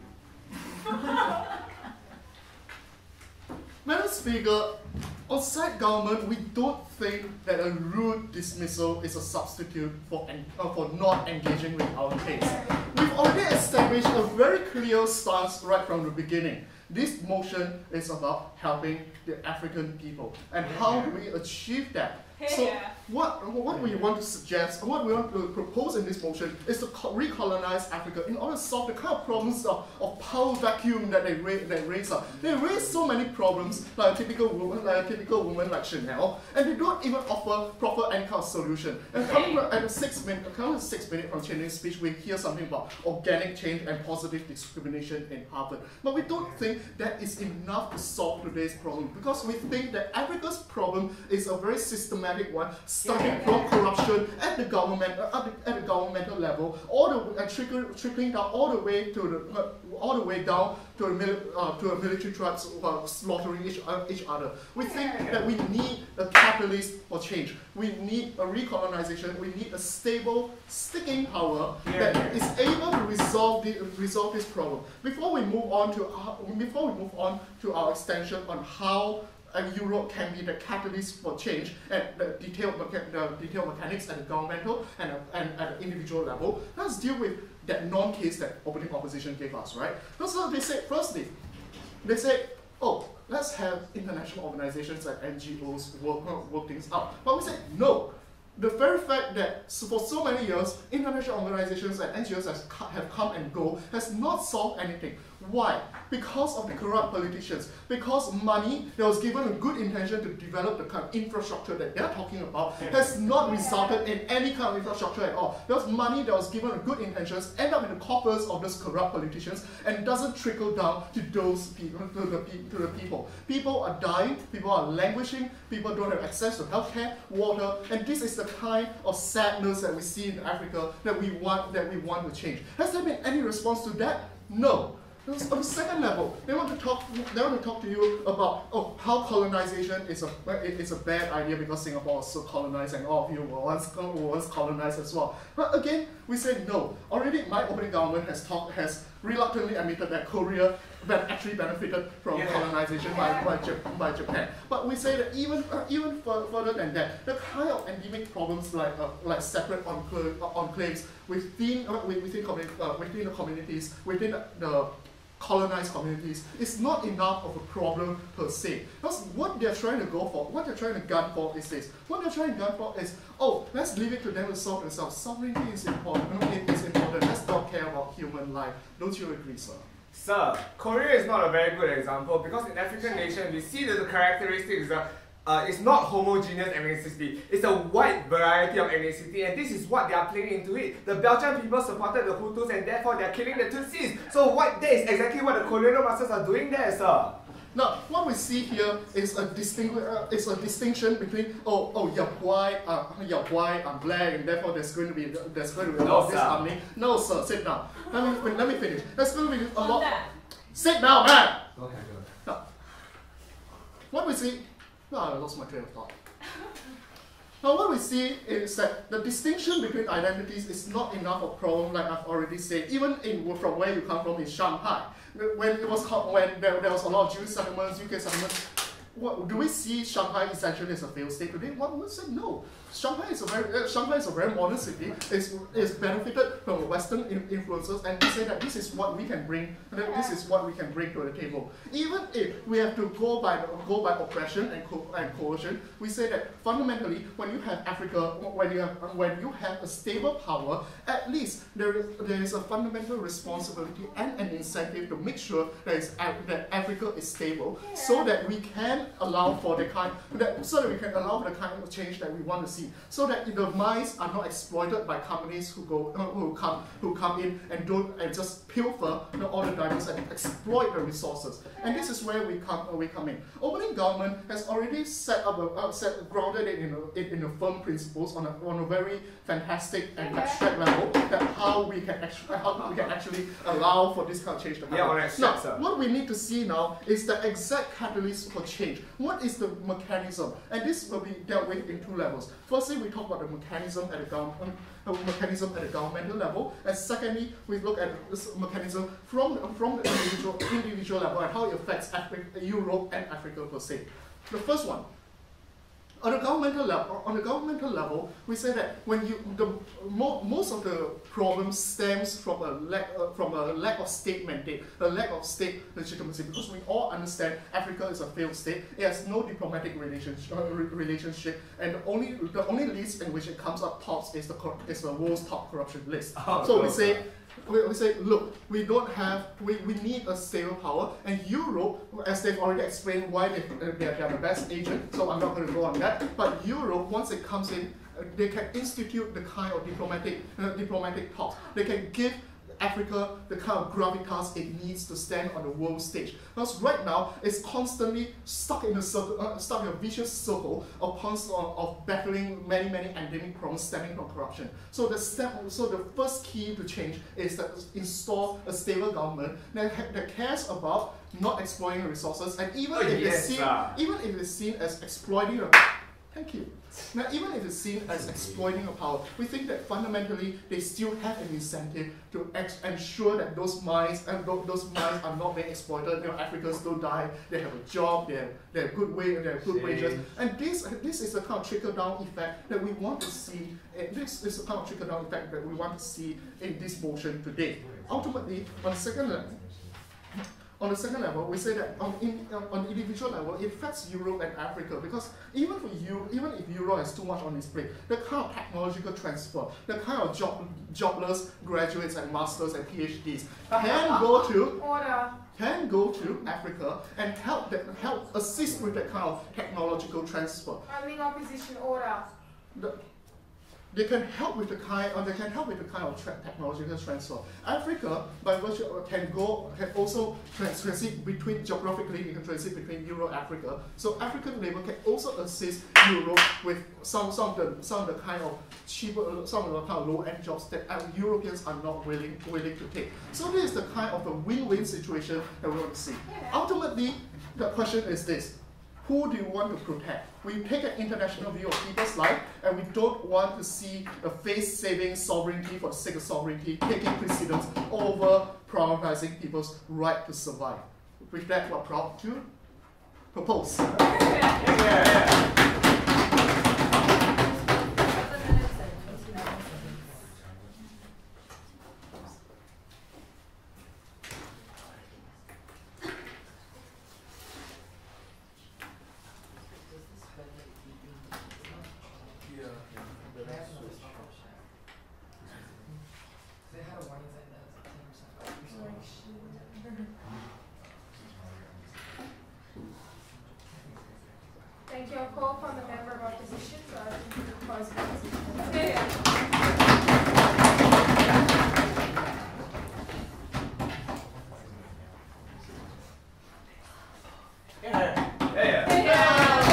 Madam Speaker, outside government, we don't think that a rude dismissal is a substitute for, en uh, for not engaging with our case. We've already established a very clear stance right from the beginning. This motion is about helping the African people. And how do we achieve that? So what, what we want to suggest, what we want to propose in this motion is to recolonize Africa in order to solve the kind of problems of, of power vacuum that they, ra they raise up. They raise so many problems, like a typical woman, like a typical woman like Chanel, and they don't even offer proper any kind of solution. And coming at the six minute, coming at six minute from Chinese speech, we hear something about organic change and positive discrimination in Harvard. But we don't think that is enough to solve today's problem, because we think that Africa's problem is a very systematic one, starting from corruption at the government, uh, at, the, at the governmental level, all the uh, trickle, trickling down all the way to the uh, all the way down to the mili uh, to a military tribes uh, slaughtering each, uh, each other. We think that we need a catalyst for change. We need a recolonization. We need a stable, sticking power that is able to resolve the resolve this problem. Before we move on to uh, before we move on to our extension on how and Europe can be the catalyst for change at the detailed, the detailed mechanics at the governmental and, and at the individual level. Let's deal with that non-case that opening opposition gave us, right? So they said, firstly, they said, oh, let's have international organizations like N G Os work, work things out. But we said, no. The very fact that for so many years, international organizations and N G Os has, have come and go has not solved anything. Why? Because of the corrupt politicians. Because money that was given a good intention to develop the kind of infrastructure that they're talking about has not resulted in any kind of infrastructure at all. Because money that was given a good intentions end up in the coffers of those corrupt politicians and doesn't trickle down to those people, to the, to the people. People are dying, people are languishing, people don't have access to healthcare, water, and this is the kind of sadness that we see in Africa that we want, that we want to change. Has there been any response to that? No. On the second level, they want to talk. They want to talk to you about oh how colonization is a it's a bad idea because Singapore was so colonized and all of you were once were once colonized as well. But again, we say no. Already, my opening government has talked has reluctantly admitted that Korea that actually benefited from yeah. colonization by, by, by Japan. But we say that even uh, even further than that, the kind of endemic problems like uh, like separate enclaves, enclaves within uh, within, uh, within the communities, within the, the colonized communities is not enough of a problem per se. Because what they're trying to go for, what they're trying to gun for is this. What they're trying to gun for is, oh, let's leave it to them to solve themselves. Sovereignty is important. It is important. Let's not care about human life. Don't you agree, sir? Sir, Korea is not a very good example because in African nations we see that the characteristics are uh, it's not homogeneous ethnicity, it's a wide variety of ethnicity, and this is what they are playing into it. The Belgian people supported the Hutus and therefore they are killing the Tutsis. So what that is exactly what the colonial masters are doing there, sir. Now, what we see here is a distingu uh, is a distinction between oh oh you're white, uh, you're white, I'm black, and therefore there's going to be there's going to be a lot of this harmony. No, sir, sit down. Let me let me finish. There's going to be a On lot. that. Sit down, man. Go ahead, go ahead. Now, what we see. No, I lost my train of thought. Now, what we see is that the distinction between identities is not enough of a problem, like I've already said. Even in from where you come from in Shanghai, when it was when there, there was a lot of Jewish settlements, U K settlements. What, do we see Shanghai essentially as a failed state today? One would say no. Shanghai is a very uh, Shanghai is a very modern city. It's, it's benefited from Western in influences, and we say that this is what we can bring. That this is what we can bring to the table. Even if we have to go by go by oppression and co and coercion, we say that fundamentally, when you have Africa, when you have when you have a stable power, at least there is there is a fundamental responsibility and an incentive to make sure that is that Africa is stable, yeah. so that we can allow for the kind that so that we can allow for the kind of change that we want to see, so that the mines are not exploited by companies who go uh, who come who come in and don't and just pilfer you know, all the diamonds and exploit the resources. And this is where we come uh, we come in. Opening government has already set up a uh, set grounded it in a, it in a firm principles on a on a very fantastic and abstract level that how we can actually how we can actually allow for this kind of change to happen. Yeah, on abstract, now, sir. what we need to see now is the exact catalyst for change. What is the mechanism? And this will be dealt with in two levels. Firstly, we talk about the mechanism at the government, uh, mechanism at the governmental level, and secondly, we look at this mechanism from from the individual individual level and how it affects Africa, Europe and Africa per se. The first one. On the governmental level, on the governmental level, we say that when you the mo most of the problem stems from a lack uh, from a lack of state mandate, a lack of state legitimacy. Because we all understand Africa is a failed state. It has no diplomatic relationship, uh, re relationship, and only the only list in which it comes up tops is the is the world's top corruption list. Oh, so we no, say. sir. We, we say, look, we don't have, we, we need a stable power, and Europe, as they've already explained why they, uh, they're, they're the best agent, so I'm not going to go on that, but Europe, once it comes in, uh, they can institute the kind of diplomatic, uh, diplomatic talks. They can give Africa the kind of gravitas it needs to stand on the world stage. Because right now, it's constantly stuck in a circle, uh, stuck in a vicious circle of, constant, of battling many, many endemic problems stemming from corruption. So the step, so the first key to change is to install a stable government that, that cares about not exploiting resources, and even Oh, if yes, it's seen, sir. even if it's seen as exploiting the Thank you. Now, even if it's seen as exploiting a power, we think that fundamentally they still have an incentive to ex ensure that those mines and th those mines are not being exploited. You know, Africans don't die. They have a job. They have, they have good wage. They have good wages. And this this is the kind of trickle down effect that we want to see. Uh, this is the kind of trickle down effect that we want to see in this motion today. Ultimately, on the second level. On the second level, we say that on, in, on the individual level, it affects Europe and Africa, because even for you, even if Europe has too much on its plate, the kind of technological transfer, the kind of job, jobless graduates and masters and PhDs can go to Order. can go to Africa and help that help assist with that kind of technological transfer. I'm in opposition. Order. The, They can help with the kind, or they can help with the kind of tra technological transfer. Africa, by virtue, of, can go, can also trans transit between geographically. It can transit between Euro and Africa. So African labor can also assist Europe with some some of the some of the kind of cheaper, some of the kind of low end jobs that uh, Europeans are not willing willing to take. So this is the kind of the win-win situation that we want to see. Yeah. Ultimately, the question is this. Who do you want to protect? We take an international view of people's life, and we don't want to see a face-saving sovereignty for the sake of sovereignty taking precedence over prioritizing people's right to survive. With that, we're proud to propose. Yeah, yeah. Seven minutes and twenty-nine seconds. They had a warning sign that was like ten percent. Yeah. Yeah. yeah.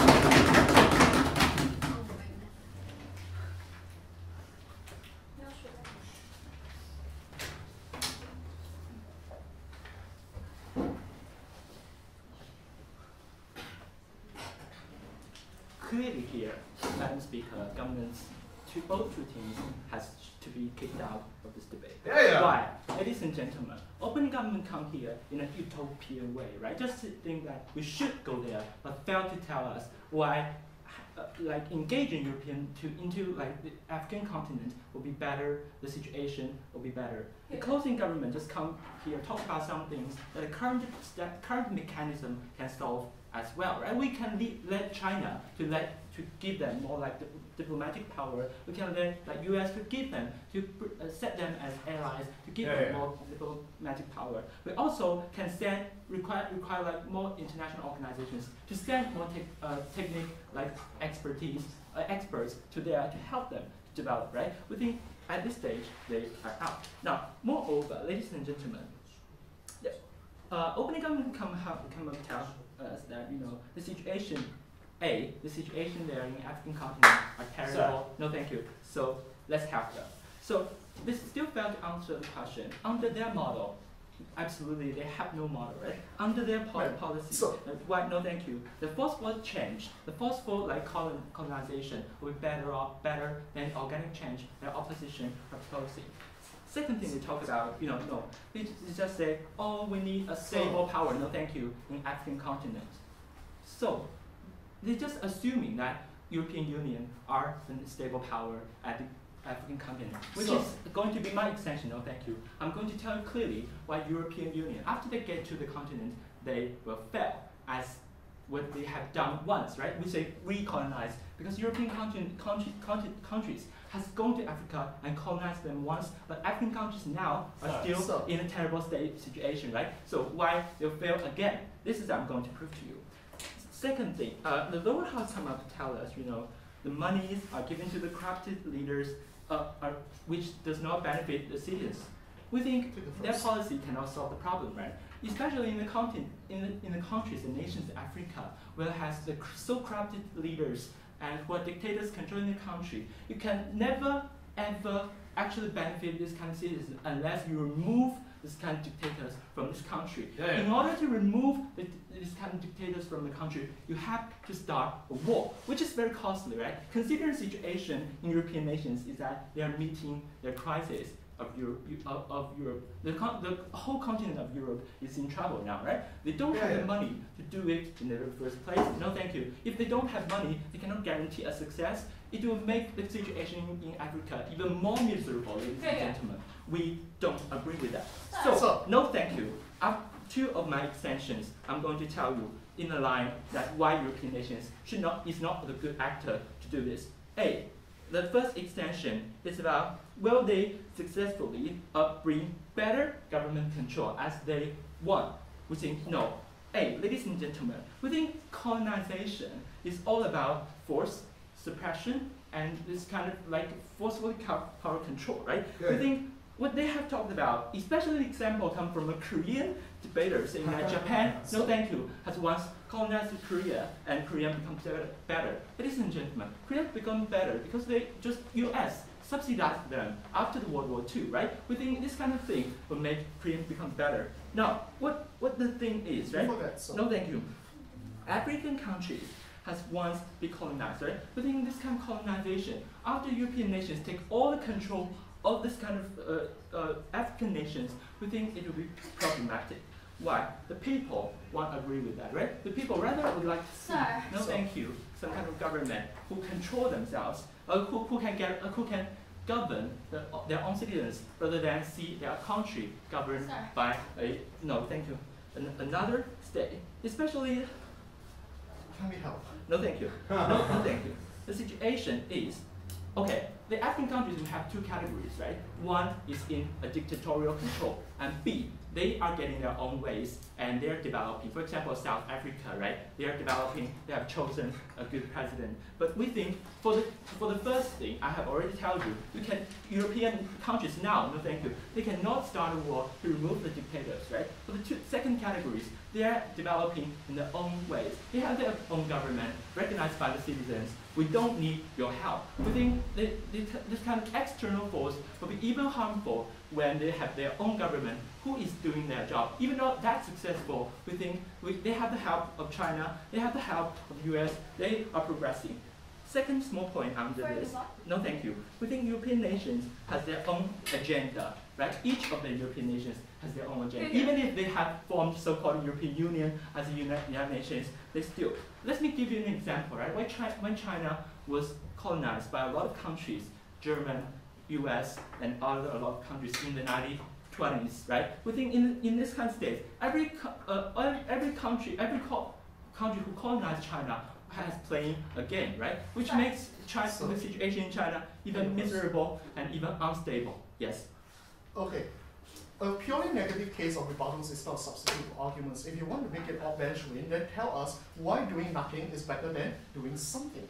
Clearly here, Madam Speaker, government's two, both two teams has to be kicked out of this debate. Yeah, yeah. Why? Ladies and gentlemen, open government come here in a utopian way, right? Just to think that we should go there, but fail to tell us why, uh, like engaging European to into like the African continent will be better. The situation will be better. The closing government just come here talk about some things that the current that current mechanism can solve as well, right? We can lead, let China to let to give them more like the diplomatic power. We can let like U S to give them to uh, set them as allies to give yeah, them yeah. more diplomatic power. We also can send require require like more international organizations to send more te uh, technique like expertise uh, experts to there to help them to develop, right? We think at this stage they are out. Now, moreover, ladies and gentlemen, yeah, uh, opening government come have come up tell us that you know the situation, a the situation there in the African continent are terrible. Sir. No, thank you. So let's help them. So this still failed to answer the question. Under their model, absolutely they have no model, right? Under their pol Right. policy, So- uh, why? No, thank you. The forceful change, the forceful like colon colonization will be better off, better than organic change that opposition are proposing. Second thing they talk about, you know, no, they, ju- they just say, oh, we need a stable power. No, thank you, in African continent. So they're just assuming that European Union are the stable power at the African continent, which So- is going to be my extension. No, thank you. I'm going to tell you clearly why European Union, after they get to the continent, they will fail as what they have done once, right? We say recolonize because European continent, country, country, countries has gone to Africa and colonized them once, but African countries now are Right. still So- in a terrible state situation, right? So why they'll fail again? This is what I'm going to prove to you. Second thing, uh, the lower house come up to tell us, you know, the monies are given to the corrupted leaders, uh, are, which does not benefit the citizens. We think Take the their first. policy cannot solve the problem, right? Especially in the continent, in the, in the countries, the nations of Africa, where it has the cr- so corrupted leaders and who are dictators controlling the country. You can never ever actually benefit this kind of citizens unless you remove this kind of dictators from this country. Yeah, yeah. In order to remove the, this kind of dictators from the country, you have to start a war, which is very costly, right? Considering the situation in European nations is that they are meeting their crisis of Europe, of, of Europe. The, con the whole continent of Europe is in trouble now, right? They don't Yeah, have yeah. the money to do it in the first place. No, thank you. If they don't have money, they cannot guarantee a success. It will make the situation in Africa even more miserable, ladies Yeah, and yeah. gentlemen. We don't agree with that. So- So, no, thank you. Up two of my extensions, I'm going to tell you in a line that why European nations should not is not a good actor to do this. A, the first extension is about will they successfully uh, bring better government control as they want? We think no. A, ladies and gentlemen, we think colonization is all about force, suppression, and this kind of like forceful co- power control, right? Yeah. We think what they have talked about, especially the example come from a Korean debater saying that Japan, no thank you, has once colonized Korea and Korea becomes better- better. Ladies and gentlemen, Korea become better because they just U S subsidized them after the World War Two, right? We think this kind of thing will make Korea become better. Now, what what the thing is, right? Before that, so- No, thank you. African countries has once been colonized, right? But in this kind of colonization, after European nations take all the control of this kind of uh, uh, African nations, we think it will be problematic. Why? The people won't agree with that, right? The people rather would like to see, Sir. no So- thank you, some kind of government who control themselves, uh, who, who can get, uh, who can govern the, their own citizens rather than see their country governed Sir. by a, no thank you, an, another state, especially Can we help? no, thank you. No, no, thank you. The situation is, okay, the African countries will have two categories, right? One is in a dictatorial control, and B, they are getting their own ways, and they're developing. For example, South Africa, right? They are developing, they have chosen a good president. But we think, for the, for the first thing, I have already told you, we can, European countries now, no thank you, they cannot start a war to remove the dictators, right? For the two, second categories, they're developing in their own ways. They have their own government, recognized by the citizens. We don't need your help. We think that this kind of external force will be even harmful when they have their own government who is doing their job. Even though that's successful, we think we, they have the help of China, they have the help of the U S, they are progressing. Second small point under this, no thank you. We think European nations has their own agenda, right? Each of the European nations has their own agenda. Even if they have formed so-called European Union as a United, United Nations, they still. Let me give you an example, right? When China, when China was colonized by a lot of countries, German, U S, and other a lot of countries in the nineteen twenties, right? We think in, in this kind of state, every, uh, every country, every co country who colonized China has playing a game, right? Which right. makes China, so the situation in China even miserable and even unstable. Yes? Okay. A purely negative case of rebuttals is not a substitute for arguments. If you want to make it all bench win, then tell us why doing nothing is better than doing something.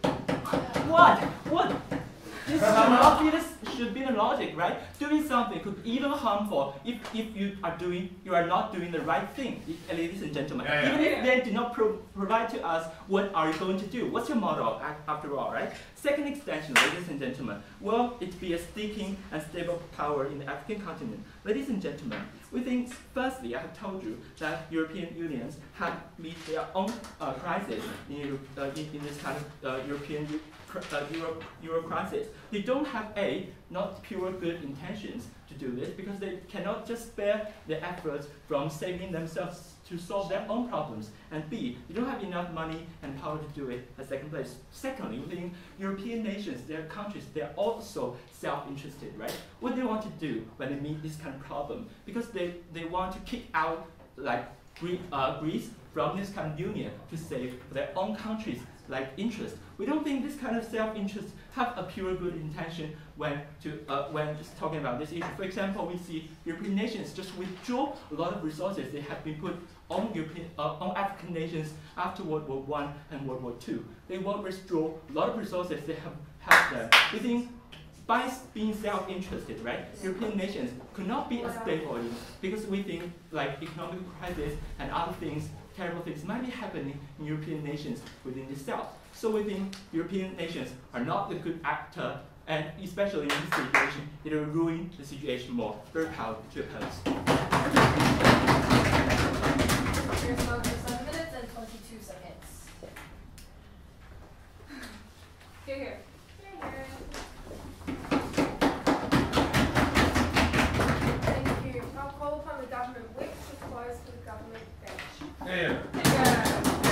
What? What? This should not be this should be the logic, right? Doing something could be even harmful if, if you are doing you are not doing the right thing, if, ladies and gentlemen. Yeah, yeah. Even if they do not pro provide to us what are you going to do? What's your motto after all, right? Second extension, ladies and gentlemen, will it be a sticking and stable power in the African continent? Ladies and gentlemen, we think firstly, I have told you that European unions have meet their own uh, crisis in, uh, in, in this kind of uh, European Uh, Euro, Euro crisis. They don't have A, not pure good intentions to do this because they cannot just spare their efforts from saving themselves to solve their own problems. And B, they don't have enough money and power to do it at second place. Secondly, we think European nations, their countries, they're also self-interested, right? What they want to do when they meet this kind of problem, because they, they want to kick out like Greece, uh, Greece from this kind of union to save their own countries like interest. We don't think this kind of self-interest have a pure good intention when to uh, when just talking about this issue. For example, we see European nations just withdraw a lot of resources they have been put on European uh, on African nations after World War One and World War Two. They won't withdraw a lot of resources they have had there. We think by being self-interested, right? European nations could not be as stable because we think like economic crisis and other things, terrible things might be happening in European nations within itself. So we think European nations are not a good actor, and especially in this situation, it will ruin the situation more. Very proud to oppose. Your smoke for seven minutes and twenty-two seconds. Here, here. Thank you. I'll call upon the government whip to close for the government bench. Yeah. Yeah.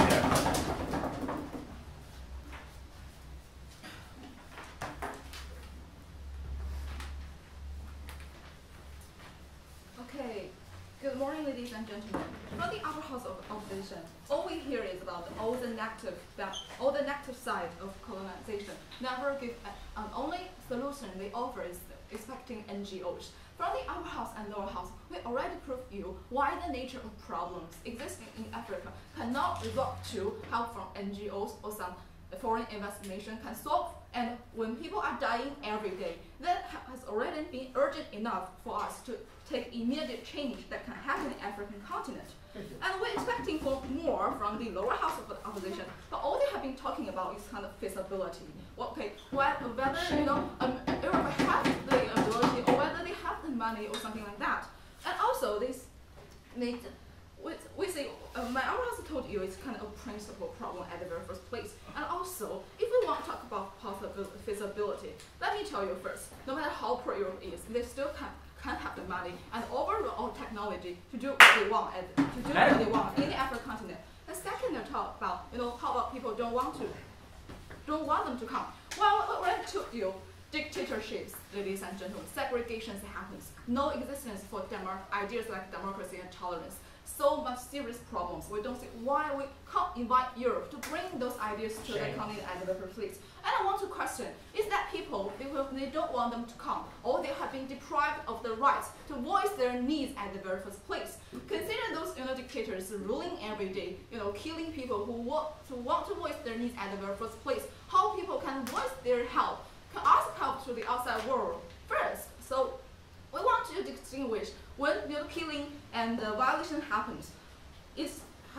Okay. Good morning, ladies and gentlemen. From the upper house of opposition, all we hear is about all the negative that all the negative side of colonization. Never give an um, only solution they offer is expecting N G Os. From the upper house and lower house, we already proved you why the nature of problems existing in Africa cannot resort to help from N G Os or some foreign investigation can solve. And when people are dying every day, that has already been urgent enough for us to take immediate change that can happen in the African continent. And we're expecting for more from the lower house of the opposition, but all they have been talking about is kind of feasibility. Well, okay, whether you know um, Europe has the ability or whether they have the money or something like that. And also this made we, we say uh, my our house told you it's kind of a principal problem at the very first place. And also, if we want to talk about possibility feasibility, let me tell you first, no matter how poor Europe is, they still can can have the money and overall technology to do what they want and to do what they want in the African continent. And second, they talk about you know how about people don't want to don't want them to come. Well, we already told you dictatorships, ladies and gentlemen, segregation happens. No existence for demo ideas like democracy and tolerance. So much serious problems. We don't see why we can't invite Europe to bring those ideas to Shame. the continent at the first place. And I want to question, is that people, they, will, they don't want them to come, or they have been deprived of the rights to voice their needs at the very first place? Consider those you know, dictators ruling every day, you know, killing people who want, to want to voice their needs at the very first place. How people can voice their help, can ask help to the outside world first. So we want to distinguish when you know, killing and uh, violation happens. It's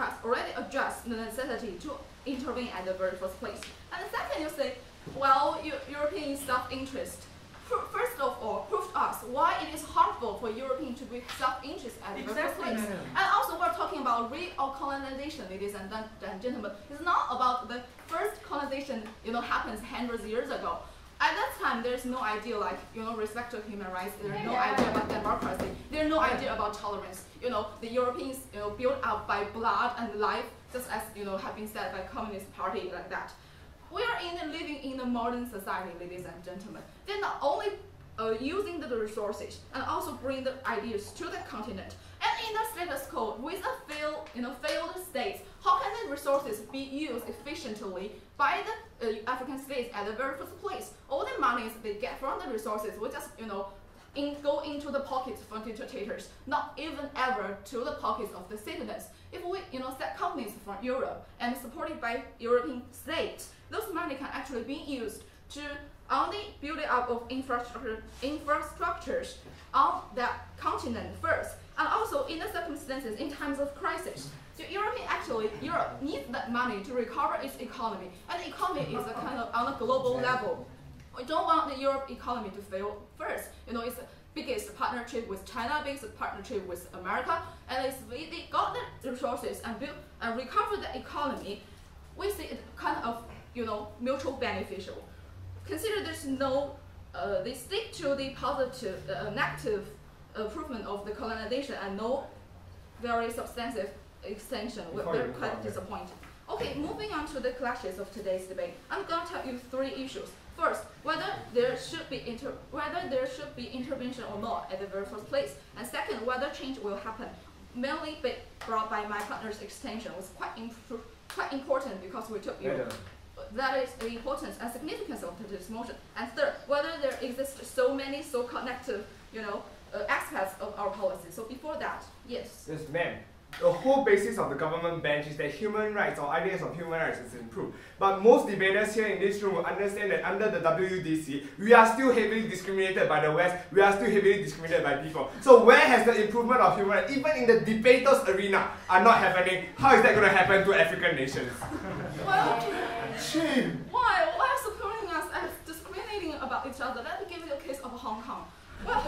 the necessity to intervene at the very first place. And the second, you say, well, Eu European self-interest. First of all, prove to us why it is harmful for Europeans to be self-interest at the first Exactly. place. And also, we're talking about re-colonization, ladies and, and gentlemen. It's not about the first colonization, you know, happens hundreds of years ago. At that time, there's no idea like, you know, respect to human rights. There's no idea about democracy. There's no idea about tolerance. You know, the Europeans, you know, built up by blood and life, just as, you know, have been said by Communist Party like that. We are in living in a modern society, ladies and gentlemen. They're not only uh, using the resources and also bring the ideas to the continent. And in the status quo, with a failed, you know, failed states, how can the resources be used efficiently by the uh, African states at the very first place? All the monies they get from the resources will just, you know, in, go into the pockets of the dictators, not even ever to the pockets of the citizens. If we, you know, set companies from Europe and supported by European states, those money can actually be used to only build up of infrastructure infrastructures on that continent first, and also in the circumstances in times of crisis. So European actually Europe needs that money to recover its economy, and the economy is a kind of on a global level. We don't want the Europe economy to fail first. You know, it's the biggest partnership with China, biggest partnership with America, and if they got the resources and build and recover the economy, we see it kind of, you know, mutual beneficial. Consider there's no, uh, they stick to the positive, uh, negative improvement of the colonization and no very substantive extension. We're Before you we're move quite on, yeah. disappointed. Okay, moving on to the clashes of today's debate. I'm going to tell you three issues. First, whether there should be inter whether there should be intervention or not at the very first place, and second, whether change will happen. Mainly be brought by my partner's extension was quite quite important because we took you. That is the importance and significance of this motion. And third, whether there exist so many so-called negative, you know, uh, aspects of our policy. So before that, yes. Yes, ma'am. The whole basis of the government bench is that human rights or ideas of human rights is improved. But most debaters here in this room will understand that under the W D C, we are still heavily discriminated by the West, we are still heavily discriminated by people. So where has the improvement of human rights, even in the debaters arena, are not happening? How is that going to happen to African nations? Well, Shame. why? Why are supporting us as discriminating about each other? Let me give you a case of Hong Kong. Well,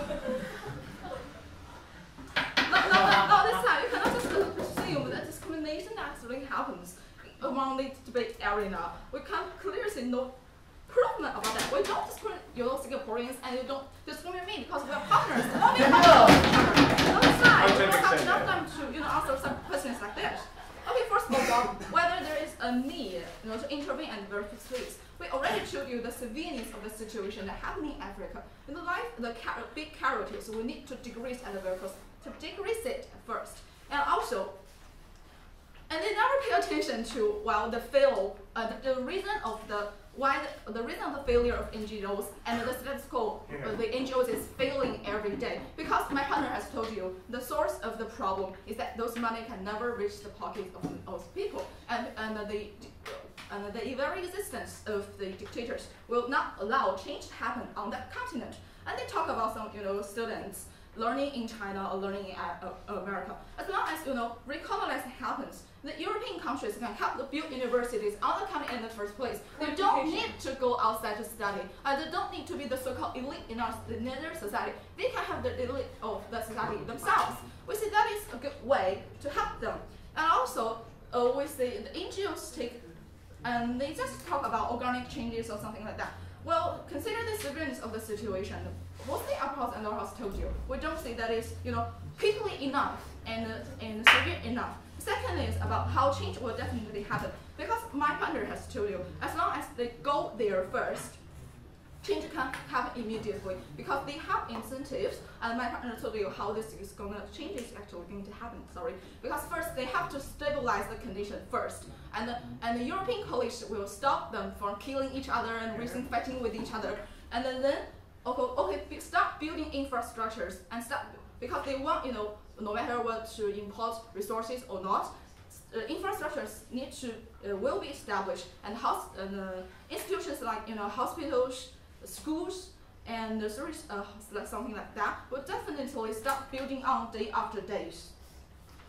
no, no, no, no, this time you cannot just assume that discrimination actually happens among the debate arena. We can clearly see no improvement about that. We don't discriminate, you know, Singaporeans, and you don't discriminate me because we are partners. Not being partners. No, that's right. We don't have enough time to, you know, answer some questions like that. Okay, first of all, whether there is a need, you know, to intervene and very place. We already showed you the severeness of the situation that happened in Africa. In the life, the car big casualties, we need to decrease at the very first, to decrease it first. And also, and they never pay attention to, well, the fail, uh, the, the reason of the why the, the reason of the failure of N G Os and the status quo, Yeah. uh, the N G Os is failing every day. Because my partner has told you, the source of the problem is that those money can never reach the pockets of those people, and and the and the very existence of the dictators will not allow change to happen on that continent. And they talk about some, you know, students learning in China or learning in uh, America. As long as, you know, recolonization happens, the European countries can help to build universities on the continent in the first place. They don't need to go outside to study. And they don't need to be the so-called elite in our in their society. They can have the elite of the society themselves. We see that is a good way to help them. And also, uh, we see the N G Os take, and they just talk about organic changes or something like that. Well, consider the severity of the situation. Both the upper house and lower house told you. We don't see that is, you know, quickly enough and, uh, and severe enough. Second is about how change will definitely happen. Because my partner has told you, as long as they go there first, change can happen immediately. Because they have incentives, and my partner told you how this is going to change is actually going to happen. Sorry, because first they have to stabilize the condition first, and the, and the European colleagues will stop them from killing each other and recent fighting with each other, and then, then okay, okay, start building infrastructures and start because they want, you know, no matter what, to import resources or not, uh, infrastructures need to uh, will be established, and house and uh, institutions like, you know, hospitals, schools, and nurseries, uh, like something like that, will definitely start building on day after days.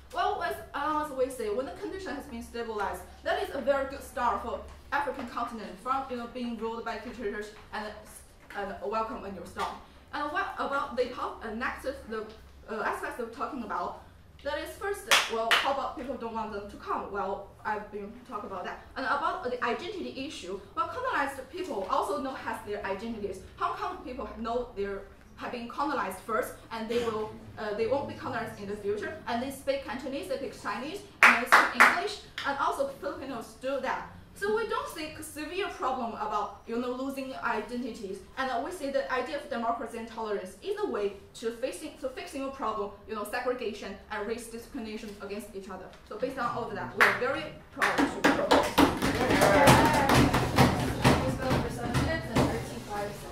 Well, as, as we say, when the condition has been stabilized, that is a very good start for African continent from you know being ruled by dictators and and welcome a new start. And what about the top uh, negative the uh, aspects of talking about? That is first, well, how about people don't want them to come? Well, I've been talking about that. And about the identity issue, well, colonized people also know has their identities. Hong Kong people know their have been colonized first, and they will uh, they won't be colonized in the future. And they speak Cantonese, they speak Chinese, and they speak English, and also Filipinos do that. So we don't see a severe problem about you know losing identities, and uh, we see the idea of democracy and tolerance is a way to facing to fixing a problem, you know, segregation and race discrimination against each other. So based on all of that, we are very proud to propose. We spoke for seven minutes and thirty-five seconds.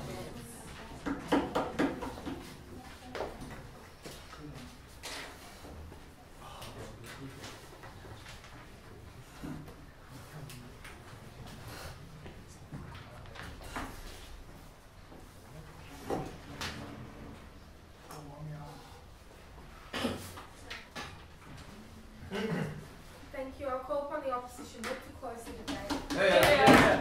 Thank you. I'll call upon the opposition not to close the debate. Yeah, yeah, yeah,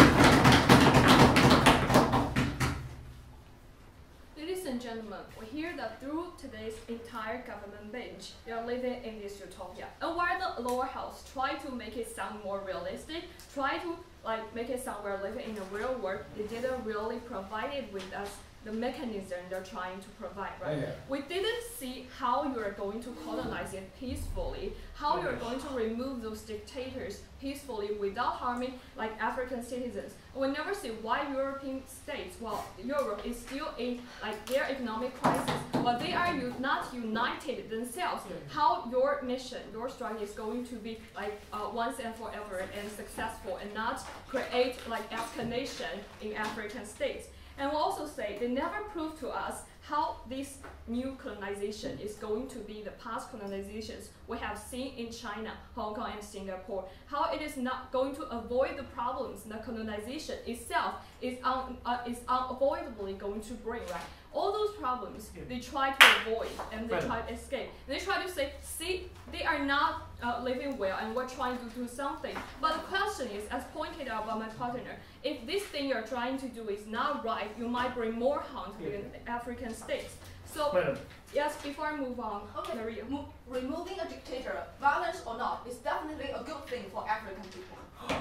yeah. Ladies and gentlemen, we hear that through today's entire government bench, we are living in this utopia. And while the lower house try to make it sound more realistic, try to like make it sound we're living in the real world, they didn't really provide it with us the mechanism they're trying to provide, right? Yeah, yeah. We didn't see how you are going to colonize it peacefully, how you are going to remove those dictators peacefully without harming like African citizens. We never see why European states, well, Europe is still in like their economic crisis, but they are u not united themselves. How your mission, your strategy is going to be like uh, once and forever and successful, and not create like escalation in African states. And we'll also say they never proved to us how this new colonization is going to be the past colonizations we have seen in China, Hong Kong, and Singapore. How it is not going to avoid the problems the colonization itself is, un uh, is unavoidably going to bring, right? All those problems they try to avoid and they try to escape. They try to say, see, they are not uh, living well and we're trying to do something. But the question is, as pointed out by my partner, if this thing you're trying to do is not right, you might bring more harm to the African states. So, Madam. yes, before I move on, Okay, Maria. Mo removing a dictator, violence or not, is definitely a good thing for African people.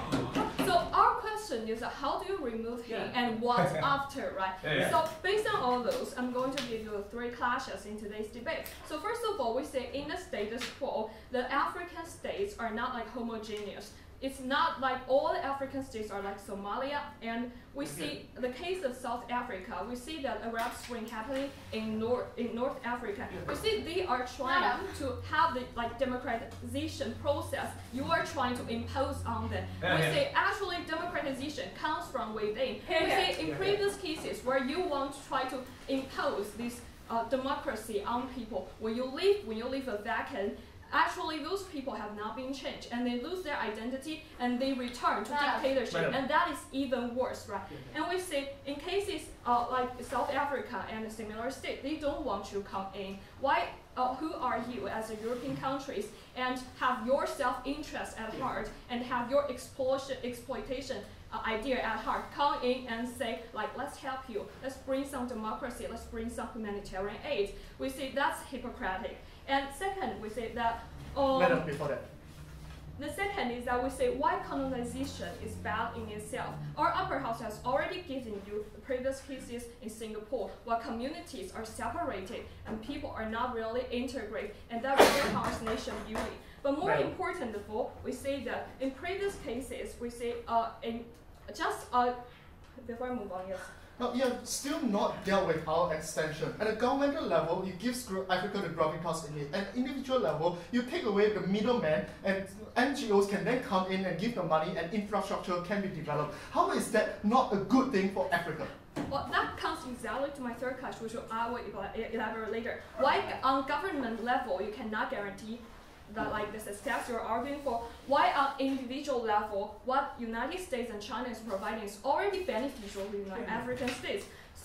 So our question is uh, how do you remove him Yeah. and what after, right? Yeah, yeah. So based on all those, I'm going to give you three clashes in today's debate. So first of all, we say in the status quo, the African states are not like homogeneous. It's not like all the African states are like Somalia, and we see the case of South Africa. We see that Arab Spring happening in North in North Africa. We see they are trying Madam. to have the like democratization process. You are trying to impose on them. We say actually democratization comes from within. We say in previous cases where you want to try to impose this uh, democracy on people, when you leave when you leave a vacant. Actually, those people have not been changed, and they lose their identity, and they return to Madam. dictatorship, Madam. and that is even worse, right? And we say, in cases uh, like South Africa and a similar state, they don't want you to come in. Why? Uh, who are you as a European countries, and have your self-interest at heart, and have your exploitation, exploitation uh, idea at heart, come in and say, like, let's help you, let's bring some democracy, let's bring some humanitarian aid. We say that's hypocritic. And second, we say that um, Madam, before that. the second is that we say why colonization is bad in itself. Our upper house has already given you the previous cases in Singapore where communities are separated and people are not really integrated, and that really harms nation beauty. But more Right. important of all, we say that in previous cases, we say uh, in just uh, before I move on, yes. Now, you have still not dealt with our extension. At a governmental level, you give Africa the gravitas in it. At individual level, you take away the middleman, and N G Os can then come in and give the money, and infrastructure can be developed. How is that not a good thing for Africa? Well, that comes exactly to my third question, which I will elaborate later. Why on government level you cannot guarantee that like the success you're arguing for? Why on individual level, what United States and China is providing is already beneficial to United African states? So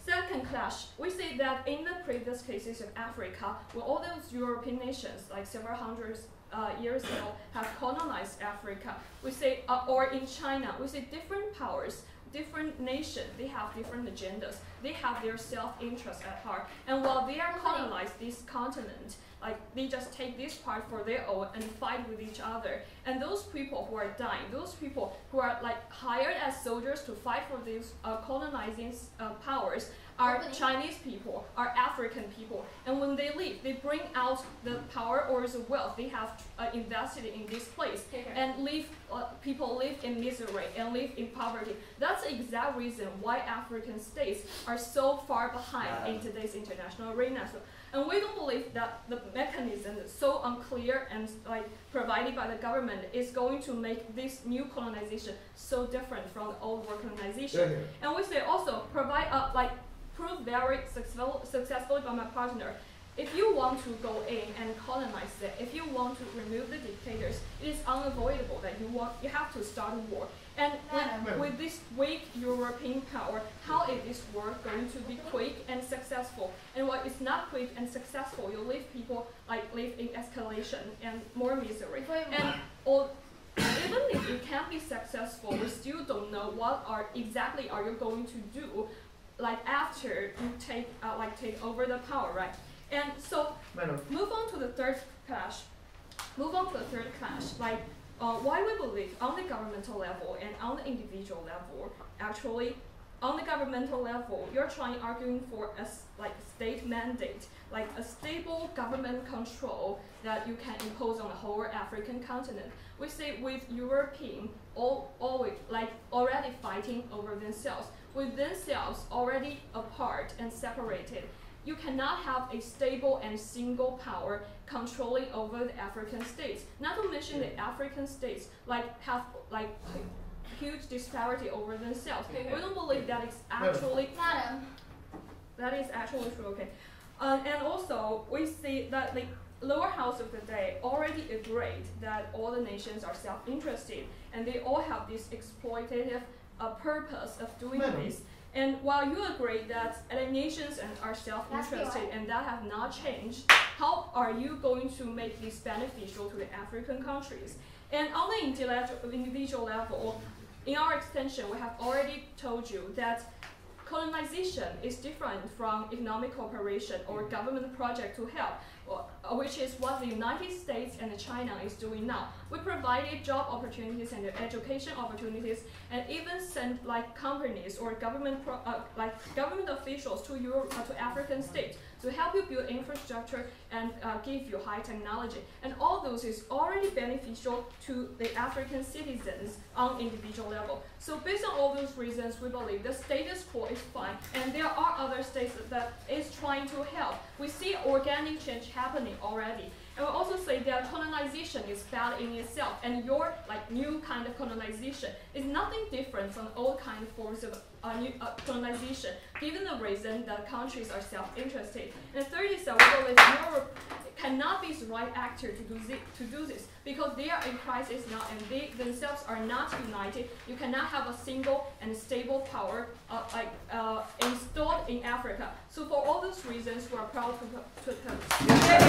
second clash, we see that in the previous cases of Africa, where all those European nations, like several hundred uh, years ago, have colonized Africa, we say, uh, or in China, we see different powers, different nations, they have different agendas, they have their self-interest at heart, and while they are colonized this continent, like they just take this part for their own and fight with each other. And those people who are dying, those people who are like hired as soldiers to fight for these uh, colonizing uh, powers are Opening. Chinese people, are African people. And when they leave, they bring out the power or the wealth they have uh, invested in this place and leave uh, people live in misery and live in poverty. That's the exact reason why African states are so far behind Yeah. in today's international arena. So, and we don't believe that the mechanism is so unclear and like provided by the government is going to make this new colonization so different from the old world colonization. Yeah, yeah. And we say also provide a like prove very successful successfully by my partner. If you want to go in and colonize it, if you want to remove the dictators, it is unavoidable that you want you have to start a war. And with, with this weak European power, how is this war going to be quick and successful? And when it's not quick and successful, you leave people like live in escalation and more misery. And all, even if it can be successful, we still don't know what are exactly are you going to do, like after you take uh, like take over the power, right? And so move on to the third clash. Move on to the third clash, like. Uh, why we believe on the governmental level and on the individual level, actually, on the governmental level, you're trying arguing for a s like state mandate, like a stable government control that you can impose on the whole African continent. We say with European all always like already fighting over themselves, with themselves already apart and separated. You cannot have a stable and single power controlling over the African states. Not to mention the African states like have like huge disparity over themselves. We don't believe that is actually Madam. that is actually true. Okay, uh, and also we see that the lower house of the day already agreed that all the nations are self-interested and they all have this exploitative uh, purpose of doing Madam. this. And while you agree that the nations and are self-interested and that have not changed, how are you going to make this beneficial to the African countries? And on the individual level, in our extension, we have already told you that colonization is different from economic cooperation or government project to help, which is what the United States and China is doing now. We provided job opportunities and education opportunities, and even sent like companies or government pro uh, like government officials to Europe, uh, to African states to help you build infrastructure and uh, give you high technology. And all those is already beneficial to the African citizens on individual level. So based on all those reasons, we believe the status quo is fine, and there are other states that is trying to help. We see organic change happening already. And we also say that colonization is bad in itself, and your like new kind of colonization is nothing different from old kind of forms of uh, new, uh, colonization, given the reason that countries are self-interested. And the third is that we believe Europe cannot be the right actor to do, this, to do this, because they are in crisis now and they themselves are not united. You cannot have a single and stable power uh, like uh, installed in Africa. So for all those reasons, we are proud to to oppose.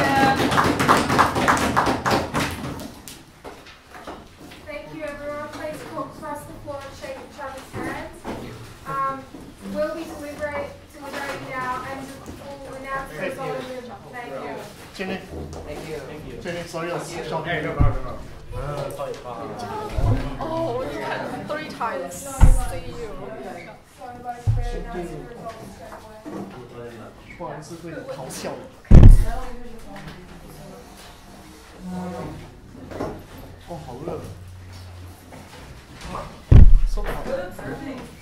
Thank you, everyone. Please walk across the floor and shake each other's hands. Um, we'll be deliberating, deliberating now, and we'll announce the result of the. Thank you. Jenny, Thank you. Thank you. Jenny, sorry, I was shouting. Hey, no problem, no problem. Oh, you had three times. See you. So I'm going to announce the results straight away. 不好意思，会咆哮。哦，好热。说得好。